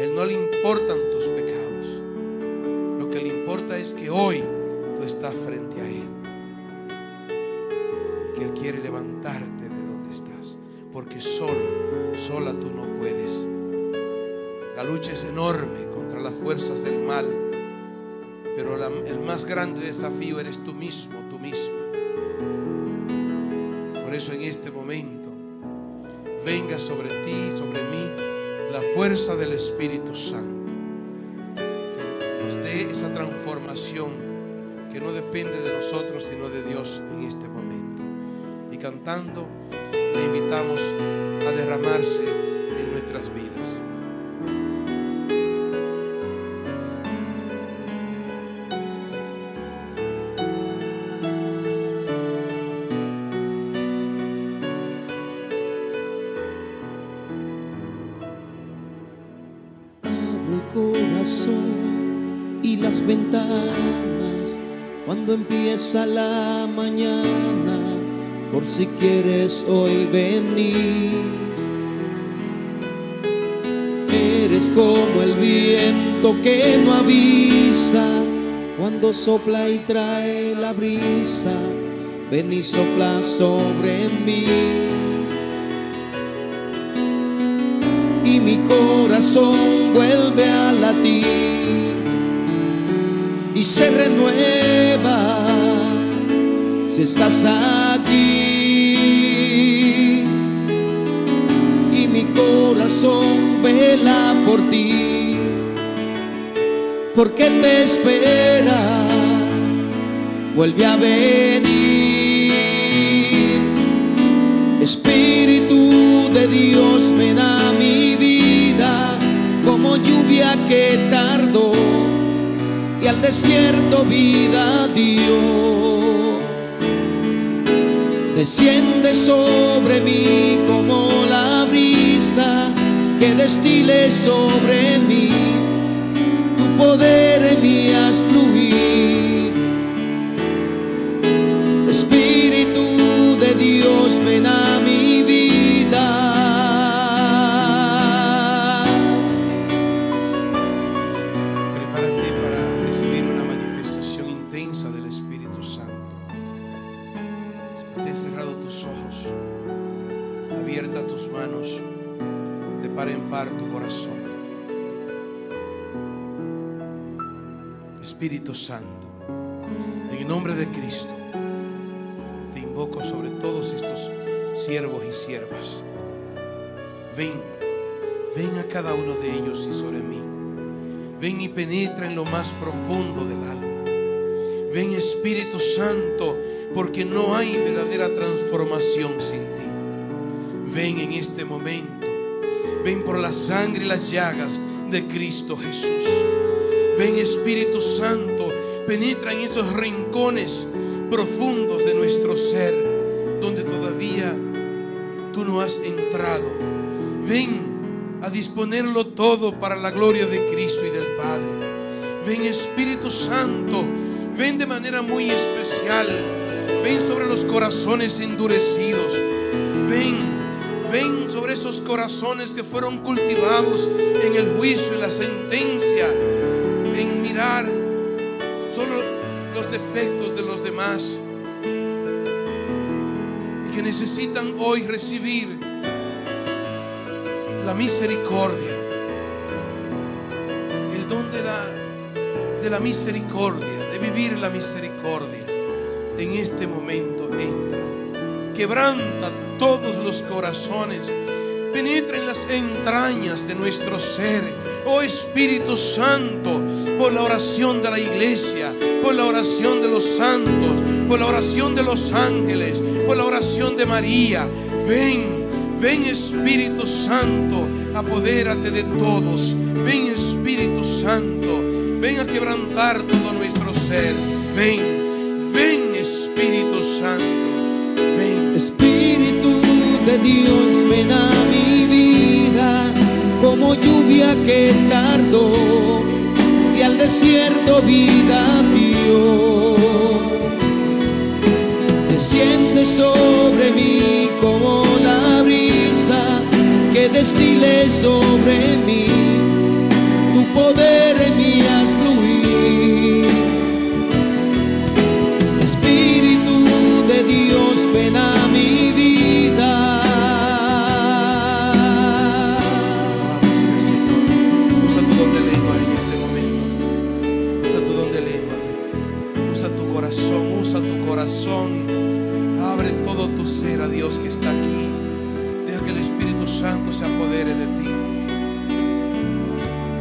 Speaker 1: A Él no le importan tus pecados. Lo que le importa es que hoy tú estás frente a Él. Y que Él quiere levantarte de donde estás. Porque sola tú no puedes. La lucha es enorme contra las fuerzas del mal. Pero el más grande desafío eres tú mismo, tú misma. Por eso en este momento venga sobre ti, sobre mí, la fuerza del Espíritu Santo, que nos dé esa transformación que no depende de nosotros sino de Dios en este momento. Y cantando le invitamos a derramarse en nuestras vidas.
Speaker 2: Y las ventanas cuando empieza la mañana, por si quieres hoy venir. Eres como el viento que no avisa, cuando sopla y trae la brisa. Ven y sopla sobre mí. Y mi corazón vuelve a latir y se renueva si estás aquí. Y mi corazón vela por ti, porque te espera, vuelve a venir. Espíritu de Dios, ven a mi vida como lluvia que tardó y al desierto vida dio. Desciende sobre mí como la brisa que destile sobre mí, tu poder en mí haz fluir. Espíritu de Dios, ven a mi vida.
Speaker 1: Prepárate para recibir una manifestación intensa del Espíritu Santo. Mantén cerrado tus ojos, abierta tus manos, de par en par tu corazón. Espíritu Santo, en el nombre de Cristo, te invoco sobre todos estos siervos y siervas. Ven a cada uno de ellos y sobre mí. Ven y penetra en lo más profundo del alma. Ven, Espíritu Santo, porque no hay verdadera transformación sin ti. Ven en este momento. Ven por la sangre y las llagas de Cristo Jesús. Ven, Espíritu Santo, penetra en esos rincones profundos de nuestro ser, donde todavía tú no has entrado. Ven a disponerlo todo para la gloria de Cristo y del Padre. Ven, Espíritu Santo, ven de manera muy especial. Ven sobre los corazones endurecidos. Ven sobre esos corazones que fueron cultivados en el juicio y la sentencia, en mirar solo los defectos de los demás, y que necesitan hoy recibir la misericordia, el don de la misericordia, de vivir la misericordia. En este momento entra, quebranta todos los corazones, penetra en las entrañas de nuestro ser. Oh Espíritu Santo, por la oración de la iglesia, por la oración de los santos, por la oración de los ángeles, por la oración de María, ven Espíritu Santo, apodérate de todos. Ven Espíritu Santo, ven a quebrantar todo nuestro ser. Ven Espíritu Santo, ven.
Speaker 2: Espíritu de Dios, ven a mi vida como lluvia que tardó y al desierto vida dio. Desciende sobre mí como la brisa que destile sobre mí,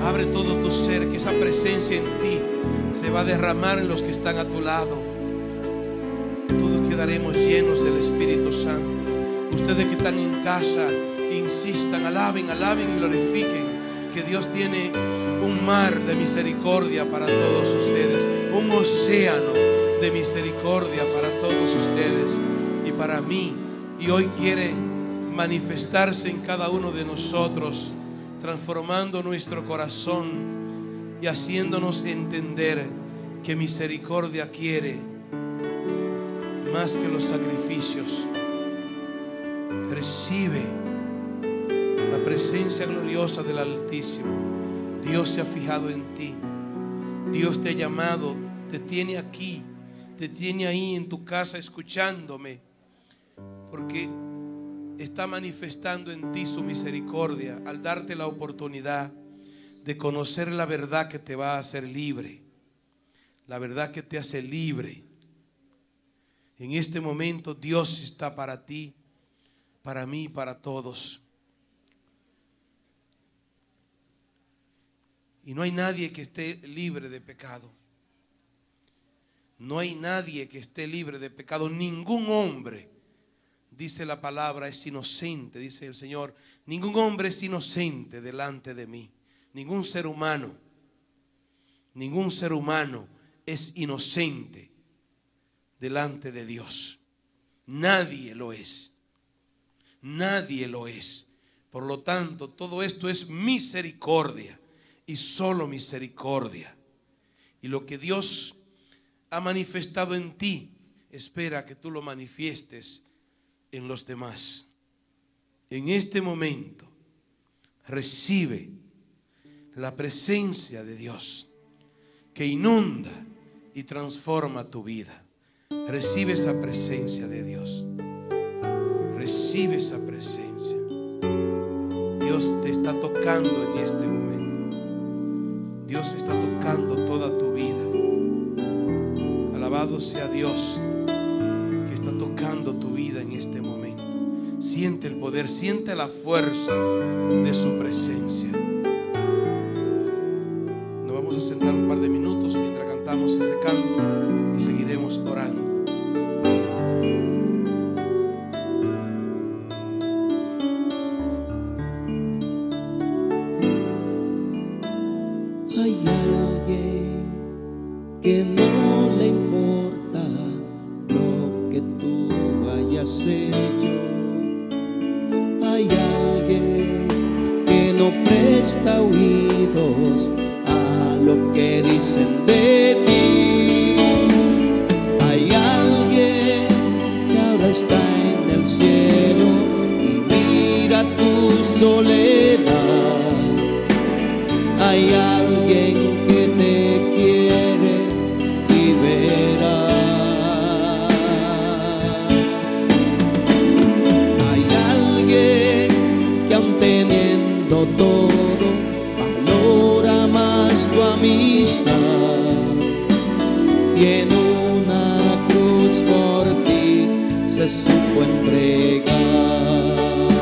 Speaker 1: Abre todo tu ser, que esa presencia en ti se va a derramar en los que están a tu lado. Todos quedaremos llenos del Espíritu Santo. Ustedes que están en casa, insistan, alaben, alaben y glorifiquen que Dios tiene un mar de misericordia para todos ustedes, un océano de misericordia para todos ustedes y para mí. Y hoy quiere manifestarse en cada uno de nosotros, transformando nuestro corazón y haciéndonos entender que misericordia quiere más que los sacrificios. Recibe la presencia gloriosa del Altísimo. Dios se ha fijado en ti. Dios te ha llamado, te tiene aquí, te tiene ahí en tu casa escuchándome, porque está manifestando en ti su misericordia al darte la oportunidad de conocer la verdad que te va a hacer libre, la verdad que te hace libre. En este momento Dios está para ti, para mí, para todos. Y no hay nadie que esté libre de pecado. No hay nadie que esté libre de pecado. Ningún hombre, dice la palabra, es inocente, dice el Señor. Ningún hombre es inocente delante de mí. Ningún ser humano es inocente delante de Dios. Nadie lo es. Nadie lo es. Por lo tanto, todo esto es misericordia y solo misericordia. Y lo que Dios ha manifestado en ti, espera que tú lo manifiestes en los demás. En este momento, recibe la presencia de Dios que inunda y transforma tu vida. Recibe esa presencia de Dios. Recibe esa presencia. Dios te está tocando en este momento. Dios está tocando toda tu vida. Alabado sea Dios que está tocando tu vida en este momento. Siente el poder, siente la fuerza de su presencia. Nos vamos a sentar un par de minutos mientras cantamos ese canto y seguiremos orando.
Speaker 2: Hay alguien que no le importa lo que tú hayas hecho. Hay alguien que no presta oídos a lo que dicen de ti. Hay alguien que ahora está en el cielo y mira tu soledad. Hay alguien que te quiere liberar. Hay alguien que aun teniendo todo valora más tu amistad, y en una cruz por ti se supo entregar.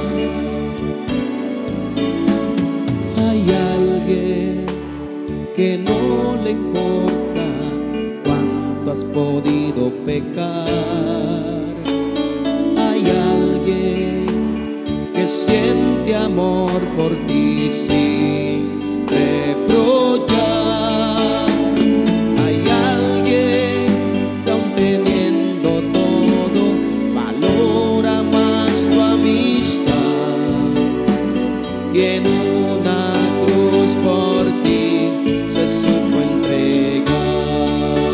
Speaker 2: Hay alguien que no le importa cuánto has podido pecar. Hay alguien que siente amor por ti sin reprochar. Hay alguien que aun teniendo todo valora más tu amistad, y en una cruz por ti se supo entregar.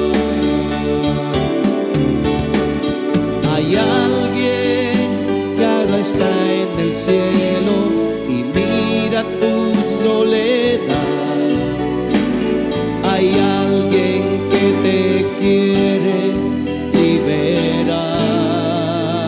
Speaker 2: Hay alguien que ahora está en el cielo y mira tu soledad. Hay alguien que te quiere liberar.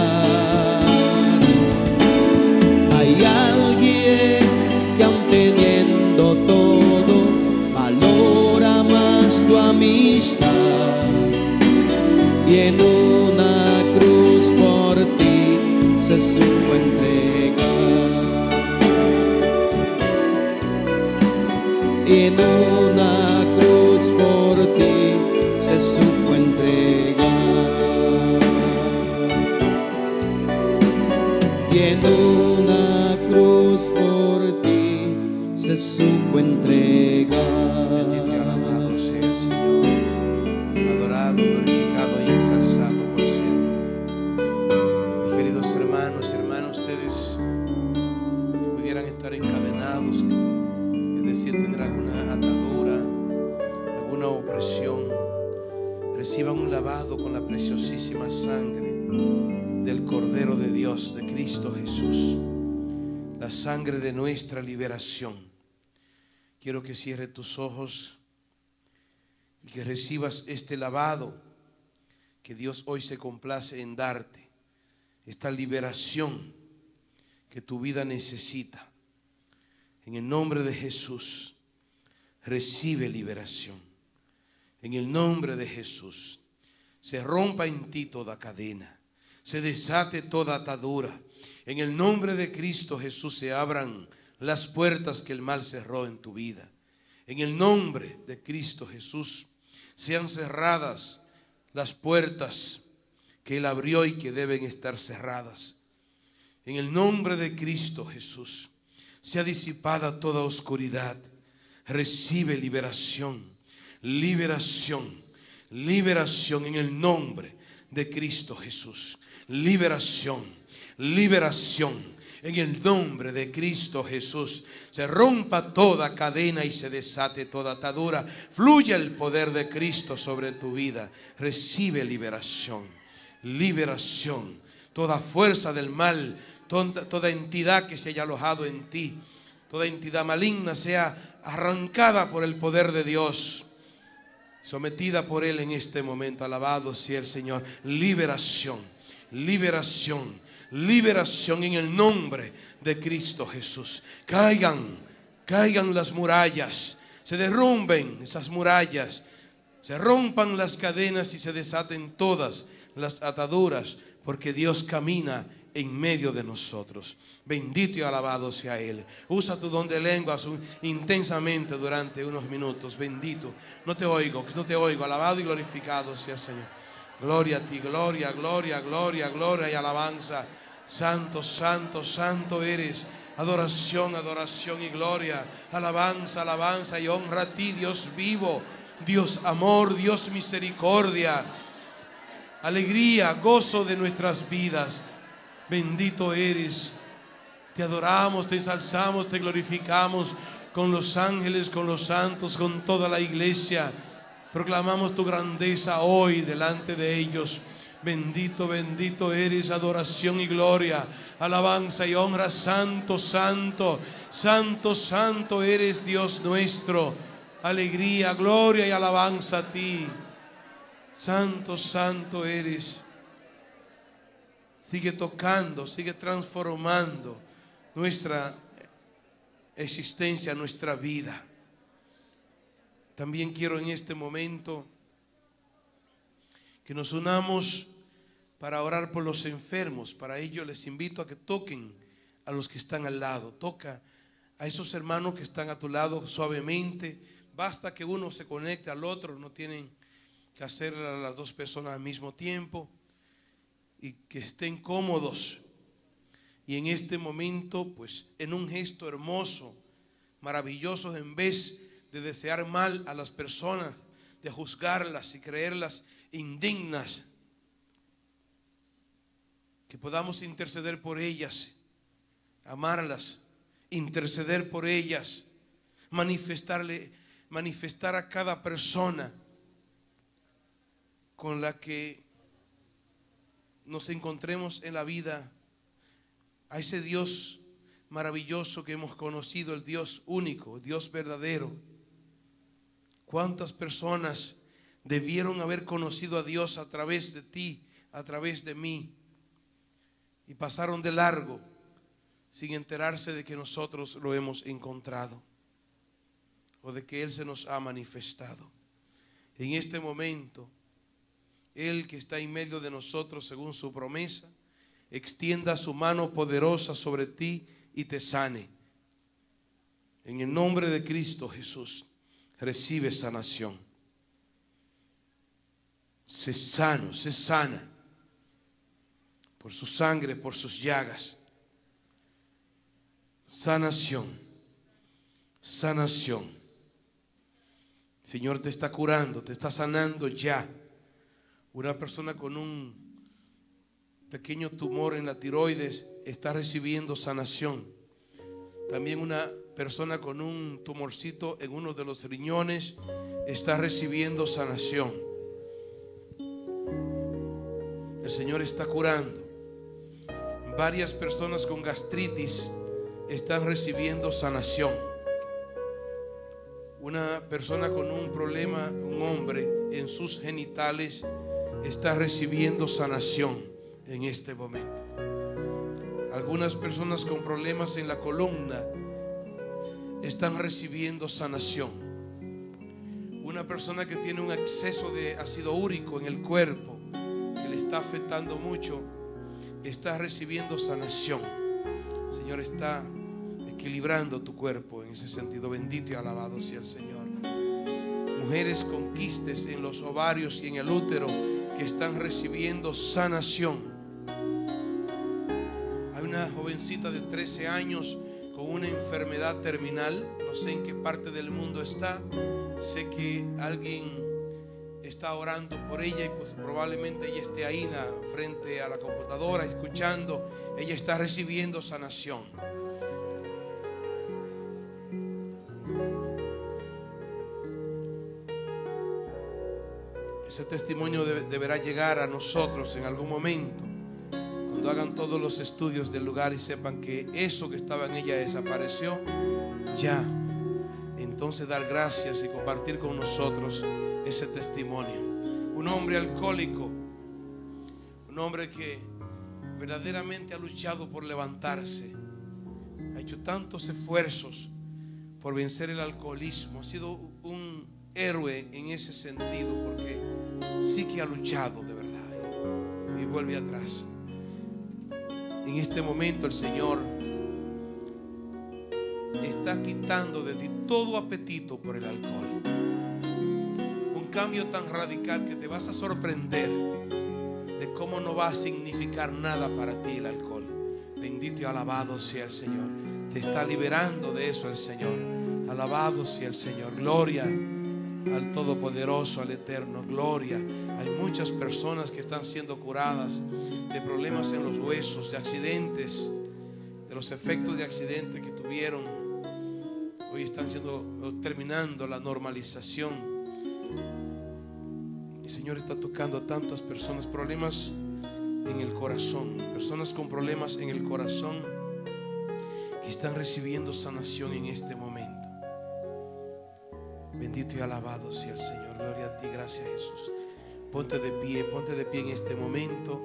Speaker 2: Hay alguien que aun teniendo todo valora más tu amistad, y en una cruz por ti se supo entregar. y en una cruz por ti se supo entregar. Y en una cruz por ti se supo entregar.
Speaker 1: Bendito y alabado sea el Señor, adorado, glorificado y ensalzado por siempre. Mis queridos hermanos y hermanas, ustedes que pudieran estar encadenados, es decir, tener alguna atadura, alguna opresión, reciban un lavado con la preciosísima sangre del Cordero de Dios, de Cristo Jesús, la sangre de nuestra liberación. Quiero que cierres tus ojos y que recibas este lavado que Dios hoy se complace en darte, esta liberación que tu vida necesita. En el nombre de Jesús, recibe liberación. En el nombre de Jesús, se rompa en ti toda cadena, se desate toda atadura. En el nombre de Cristo Jesús se abran las puertas que el mal cerró en tu vida. En el nombre de Cristo Jesús sean cerradas las puertas que Él abrió y que deben estar cerradas. En el nombre de Cristo Jesús sea disipada toda oscuridad. Recibe liberación, liberación, liberación en el nombre de Cristo Jesús. Liberación, liberación. En el nombre de Cristo Jesús se rompa toda cadena y se desate toda atadura. Fluye el poder de Cristo sobre tu vida. Recibe liberación, liberación. Toda fuerza del mal, toda entidad que se haya alojado en ti, toda entidad maligna sea arrancada por el poder de Dios, sometida por Él en este momento. Alabado sea el Señor. Liberación, liberación, liberación en el nombre de Cristo Jesús. Caigan las murallas, se derrumben esas murallas, se rompan las cadenas y se desaten todas las ataduras, porque Dios camina en medio de nosotros. Bendito y alabado sea Él. Usa tu don de lenguas intensamente durante unos minutos. Bendito. No te oigo. Alabado y glorificado sea el Señor. Gloria a ti, gloria, gloria, gloria, gloria y alabanza. Santo, santo, santo eres. Adoración, adoración y gloria. Alabanza, alabanza y honra a ti, Dios vivo, Dios amor, Dios misericordia. Alegría, gozo de nuestras vidas. Bendito eres. Te adoramos, te ensalzamos, te glorificamos con los ángeles, con los santos, con toda la iglesia. Proclamamos tu grandeza hoy delante de ellos. Bendito, bendito eres. Adoración y gloria, alabanza y honra. Santo, santo, santo, santo eres, Dios nuestro. Alegría, gloria y alabanza a ti. Santo, santo eres. Sigue tocando, sigue transformando nuestra existencia, nuestra vida. También quiero en este momento que nos unamos para orar por los enfermos. Para ello les invito a que toquen a los que están al lado. Toca a esos hermanos que están a tu lado suavemente. Basta que uno se conecte al otro, no tienen que hacer a las dos personas al mismo tiempo, y que estén cómodos. Y en este momento, pues en un gesto hermoso, maravilloso, en vez de desear mal a las personas, de juzgarlas y creerlas indignas, que podamos interceder por ellas, amarlas, interceder por ellas, manifestar a cada persona con la que nos encontremos en la vida, a ese Dios maravilloso que hemos conocido, el Dios único, el Dios verdadero. ¿Cuántas personas debieron haber conocido a Dios a través de ti, a través de mí, y pasaron de largo sin enterarse de que nosotros lo hemos encontrado o de que Él se nos ha manifestado? En este momento, Él que está en medio de nosotros según su promesa, extienda su mano poderosa sobre ti y te sane. En el nombre de Cristo Jesús, recibe sanación. Sé sano, sé sana. Por su sangre, por sus llagas. Sanación. Sanación. El Señor te está curando, te está sanando ya. Una persona con un pequeño tumor en la tiroides está recibiendo sanación. También una persona con un tumorcito en uno de los riñones está recibiendo sanación. El Señor está curando. Varias personas con gastritis están recibiendo sanación. Una persona con un problema, un hombre en sus genitales, está recibiendo sanación en este momento. Algunas personas con problemas en la columna están recibiendo sanación. Una persona que tiene un exceso de ácido úrico en el cuerpo, que le está afectando mucho, está recibiendo sanación. El Señor está equilibrando tu cuerpo en ese sentido. Bendito y alabado sea el Señor. Mujeres con quistes en los ovarios y en el útero que están recibiendo sanación. Hay una jovencita de 13 años con una enfermedad terminal. No sé en qué parte del mundo está. Sé que alguien está orando por ella y pues probablemente ella esté ahí frente a la computadora escuchando. Ella está recibiendo sanación. Ese testimonio deberá llegar a nosotros en algún momento, cuando hagan todos los estudios del lugar y sepan que eso que estaba en ella desapareció. Ya, entonces dar gracias y compartir con nosotros ese testimonio. Un hombre alcohólico, un hombre que verdaderamente ha luchado por levantarse, ha hecho tantos esfuerzos por vencer el alcoholismo, ha sido un héroe en ese sentido, porque sí que ha luchado de verdad y vuelve atrás. En este momento el Señor está quitando de ti todo apetito por el alcohol. Un cambio tan radical que te vas a sorprender de cómo no va a significar nada para ti el alcohol. Bendito y alabado sea el Señor. Te está liberando de eso el Señor. Alabado sea el Señor. Gloria al Todopoderoso, al Eterno. Gloria. Hay muchas personas que están siendo curadas de problemas en los huesos, de accidentes, de los efectos de accidentes que tuvieron. Hoy están terminando la normalización. El Señor está tocando a tantas personas, problemas en el corazón, personas con problemas en el corazón que están recibiendo sanación en este momento. Bendito y alabado sea el Señor. Gloria a ti, gracias Jesús. Ponte de pie en este momento.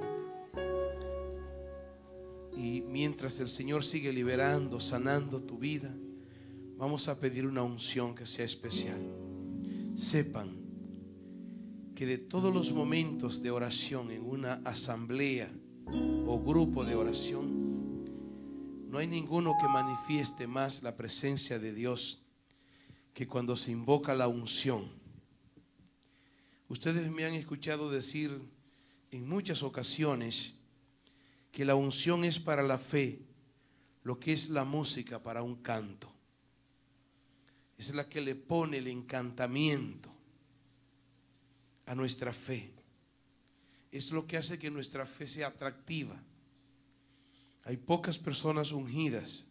Speaker 1: Y mientras el Señor sigue liberando, sanando tu vida, vamos a pedir una unción que sea especial. Sepan que de todos los momentos de oración en una asamblea o grupo de oración, no hay ninguno que manifieste más la presencia de Dios que cuando se invoca la unción. Ustedes me han escuchado decir en muchas ocasiones que la unción es para la fe lo que es la música para un canto. Es la que le pone el encantamiento a nuestra fe. Es lo que hace que nuestra fe sea atractiva. Hay pocas personas ungidas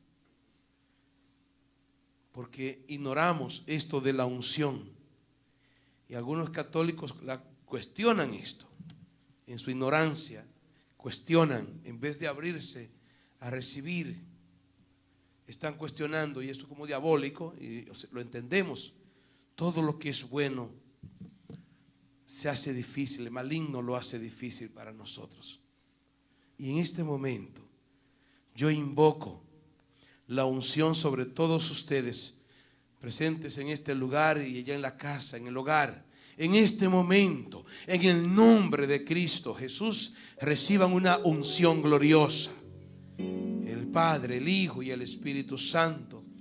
Speaker 1: porque ignoramos esto de la unción. Y algunos católicos cuestionan esto. En su ignorancia, cuestionan. En vez de abrirse a recibir, están cuestionando. Y esto es como diabólico. Y lo entendemos. Todo lo que es bueno se hace difícil. El maligno lo hace difícil para nosotros. Y en este momento yo invoco la unción sobre todos ustedes presentes en este lugar y allá en la casa, en el hogar. En este momento, en el nombre de Cristo Jesús, reciban una unción gloriosa. El Padre, el Hijo y el Espíritu Santo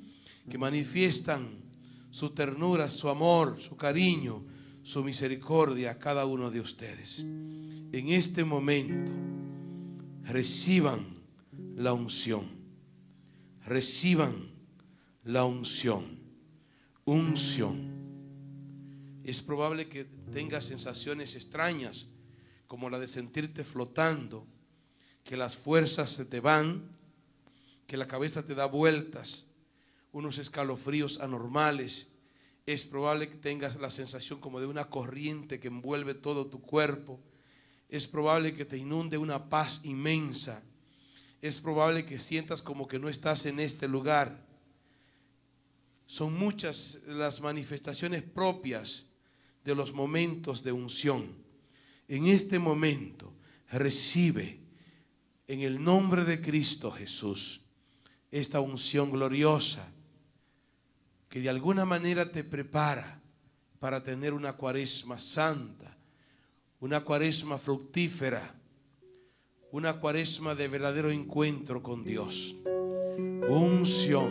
Speaker 1: que manifiestan su ternura, su amor, su cariño, su misericordia a cada uno de ustedes. En este momento reciban la unción. Reciban la unción. Unción. Es probable que tengas sensaciones extrañas, como la de sentirte flotando, que las fuerzas se te van, que la cabeza te da vueltas, unos escalofríos anormales. Es probable que tengas la sensación como de una corriente que envuelve todo tu cuerpo. Es probable que te inunde una paz inmensa. Es probable que sientas como que no estás en este lugar. Son muchas las manifestaciones propias de los momentos de unción. En este momento recibe en el nombre de Cristo Jesús esta unción gloriosa que de alguna manera te prepara para tener una cuaresma santa, una cuaresma fructífera, una cuaresma de verdadero encuentro con Dios. Unción,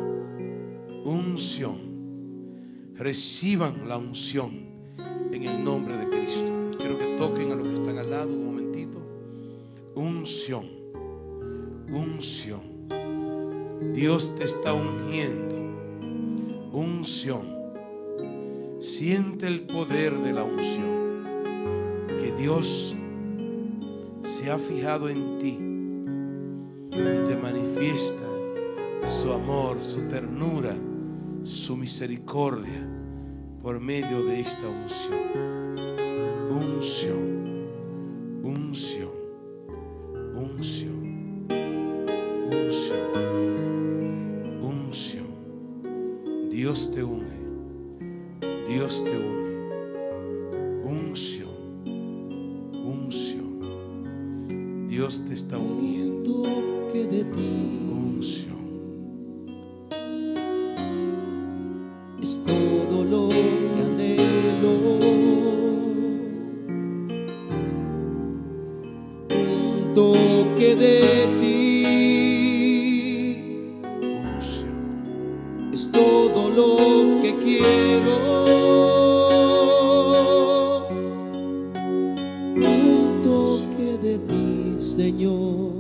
Speaker 1: unción. Reciban la unción en el nombre de Cristo. Quiero que toquen a los que están al lado un momentito. Unción, unción. Dios te está ungiendo. Unción. Siente el poder de la unción. Que Dios se ha fijado en ti y te manifiesta su amor, su ternura, su misericordia por medio de esta unción. Unción, unción, unción, unción, unción. Dios te unge, Dios te unge. Unción, unción. Dios te está uniendo.
Speaker 2: Que de ti
Speaker 1: Unción.
Speaker 2: es todo lo que anhelo, un toque de ti es todo lo que quiero, un toque de ti, Señor,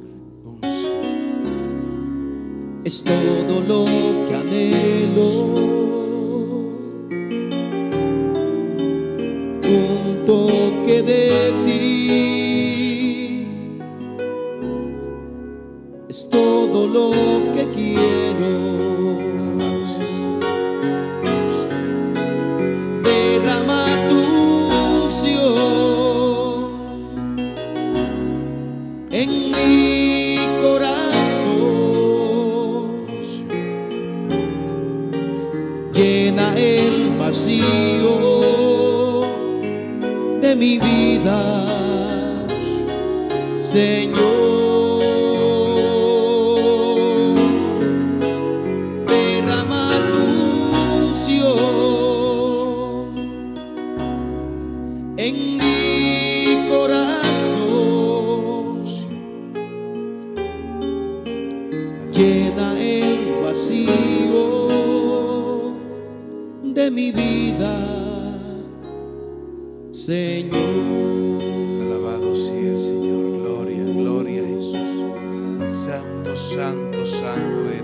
Speaker 2: es todo lo que anhelo, un toque de ti es todo lo que quiero. Derrama tu unción en mi corazón, llena el vacío de mi vida, Señor. Derrama tu unción en mi corazón, llena el vacío de mi vida, Señor.
Speaker 1: Alabado sea el Señor. Gloria, gloria a Jesús. Santo, santo, santo eres.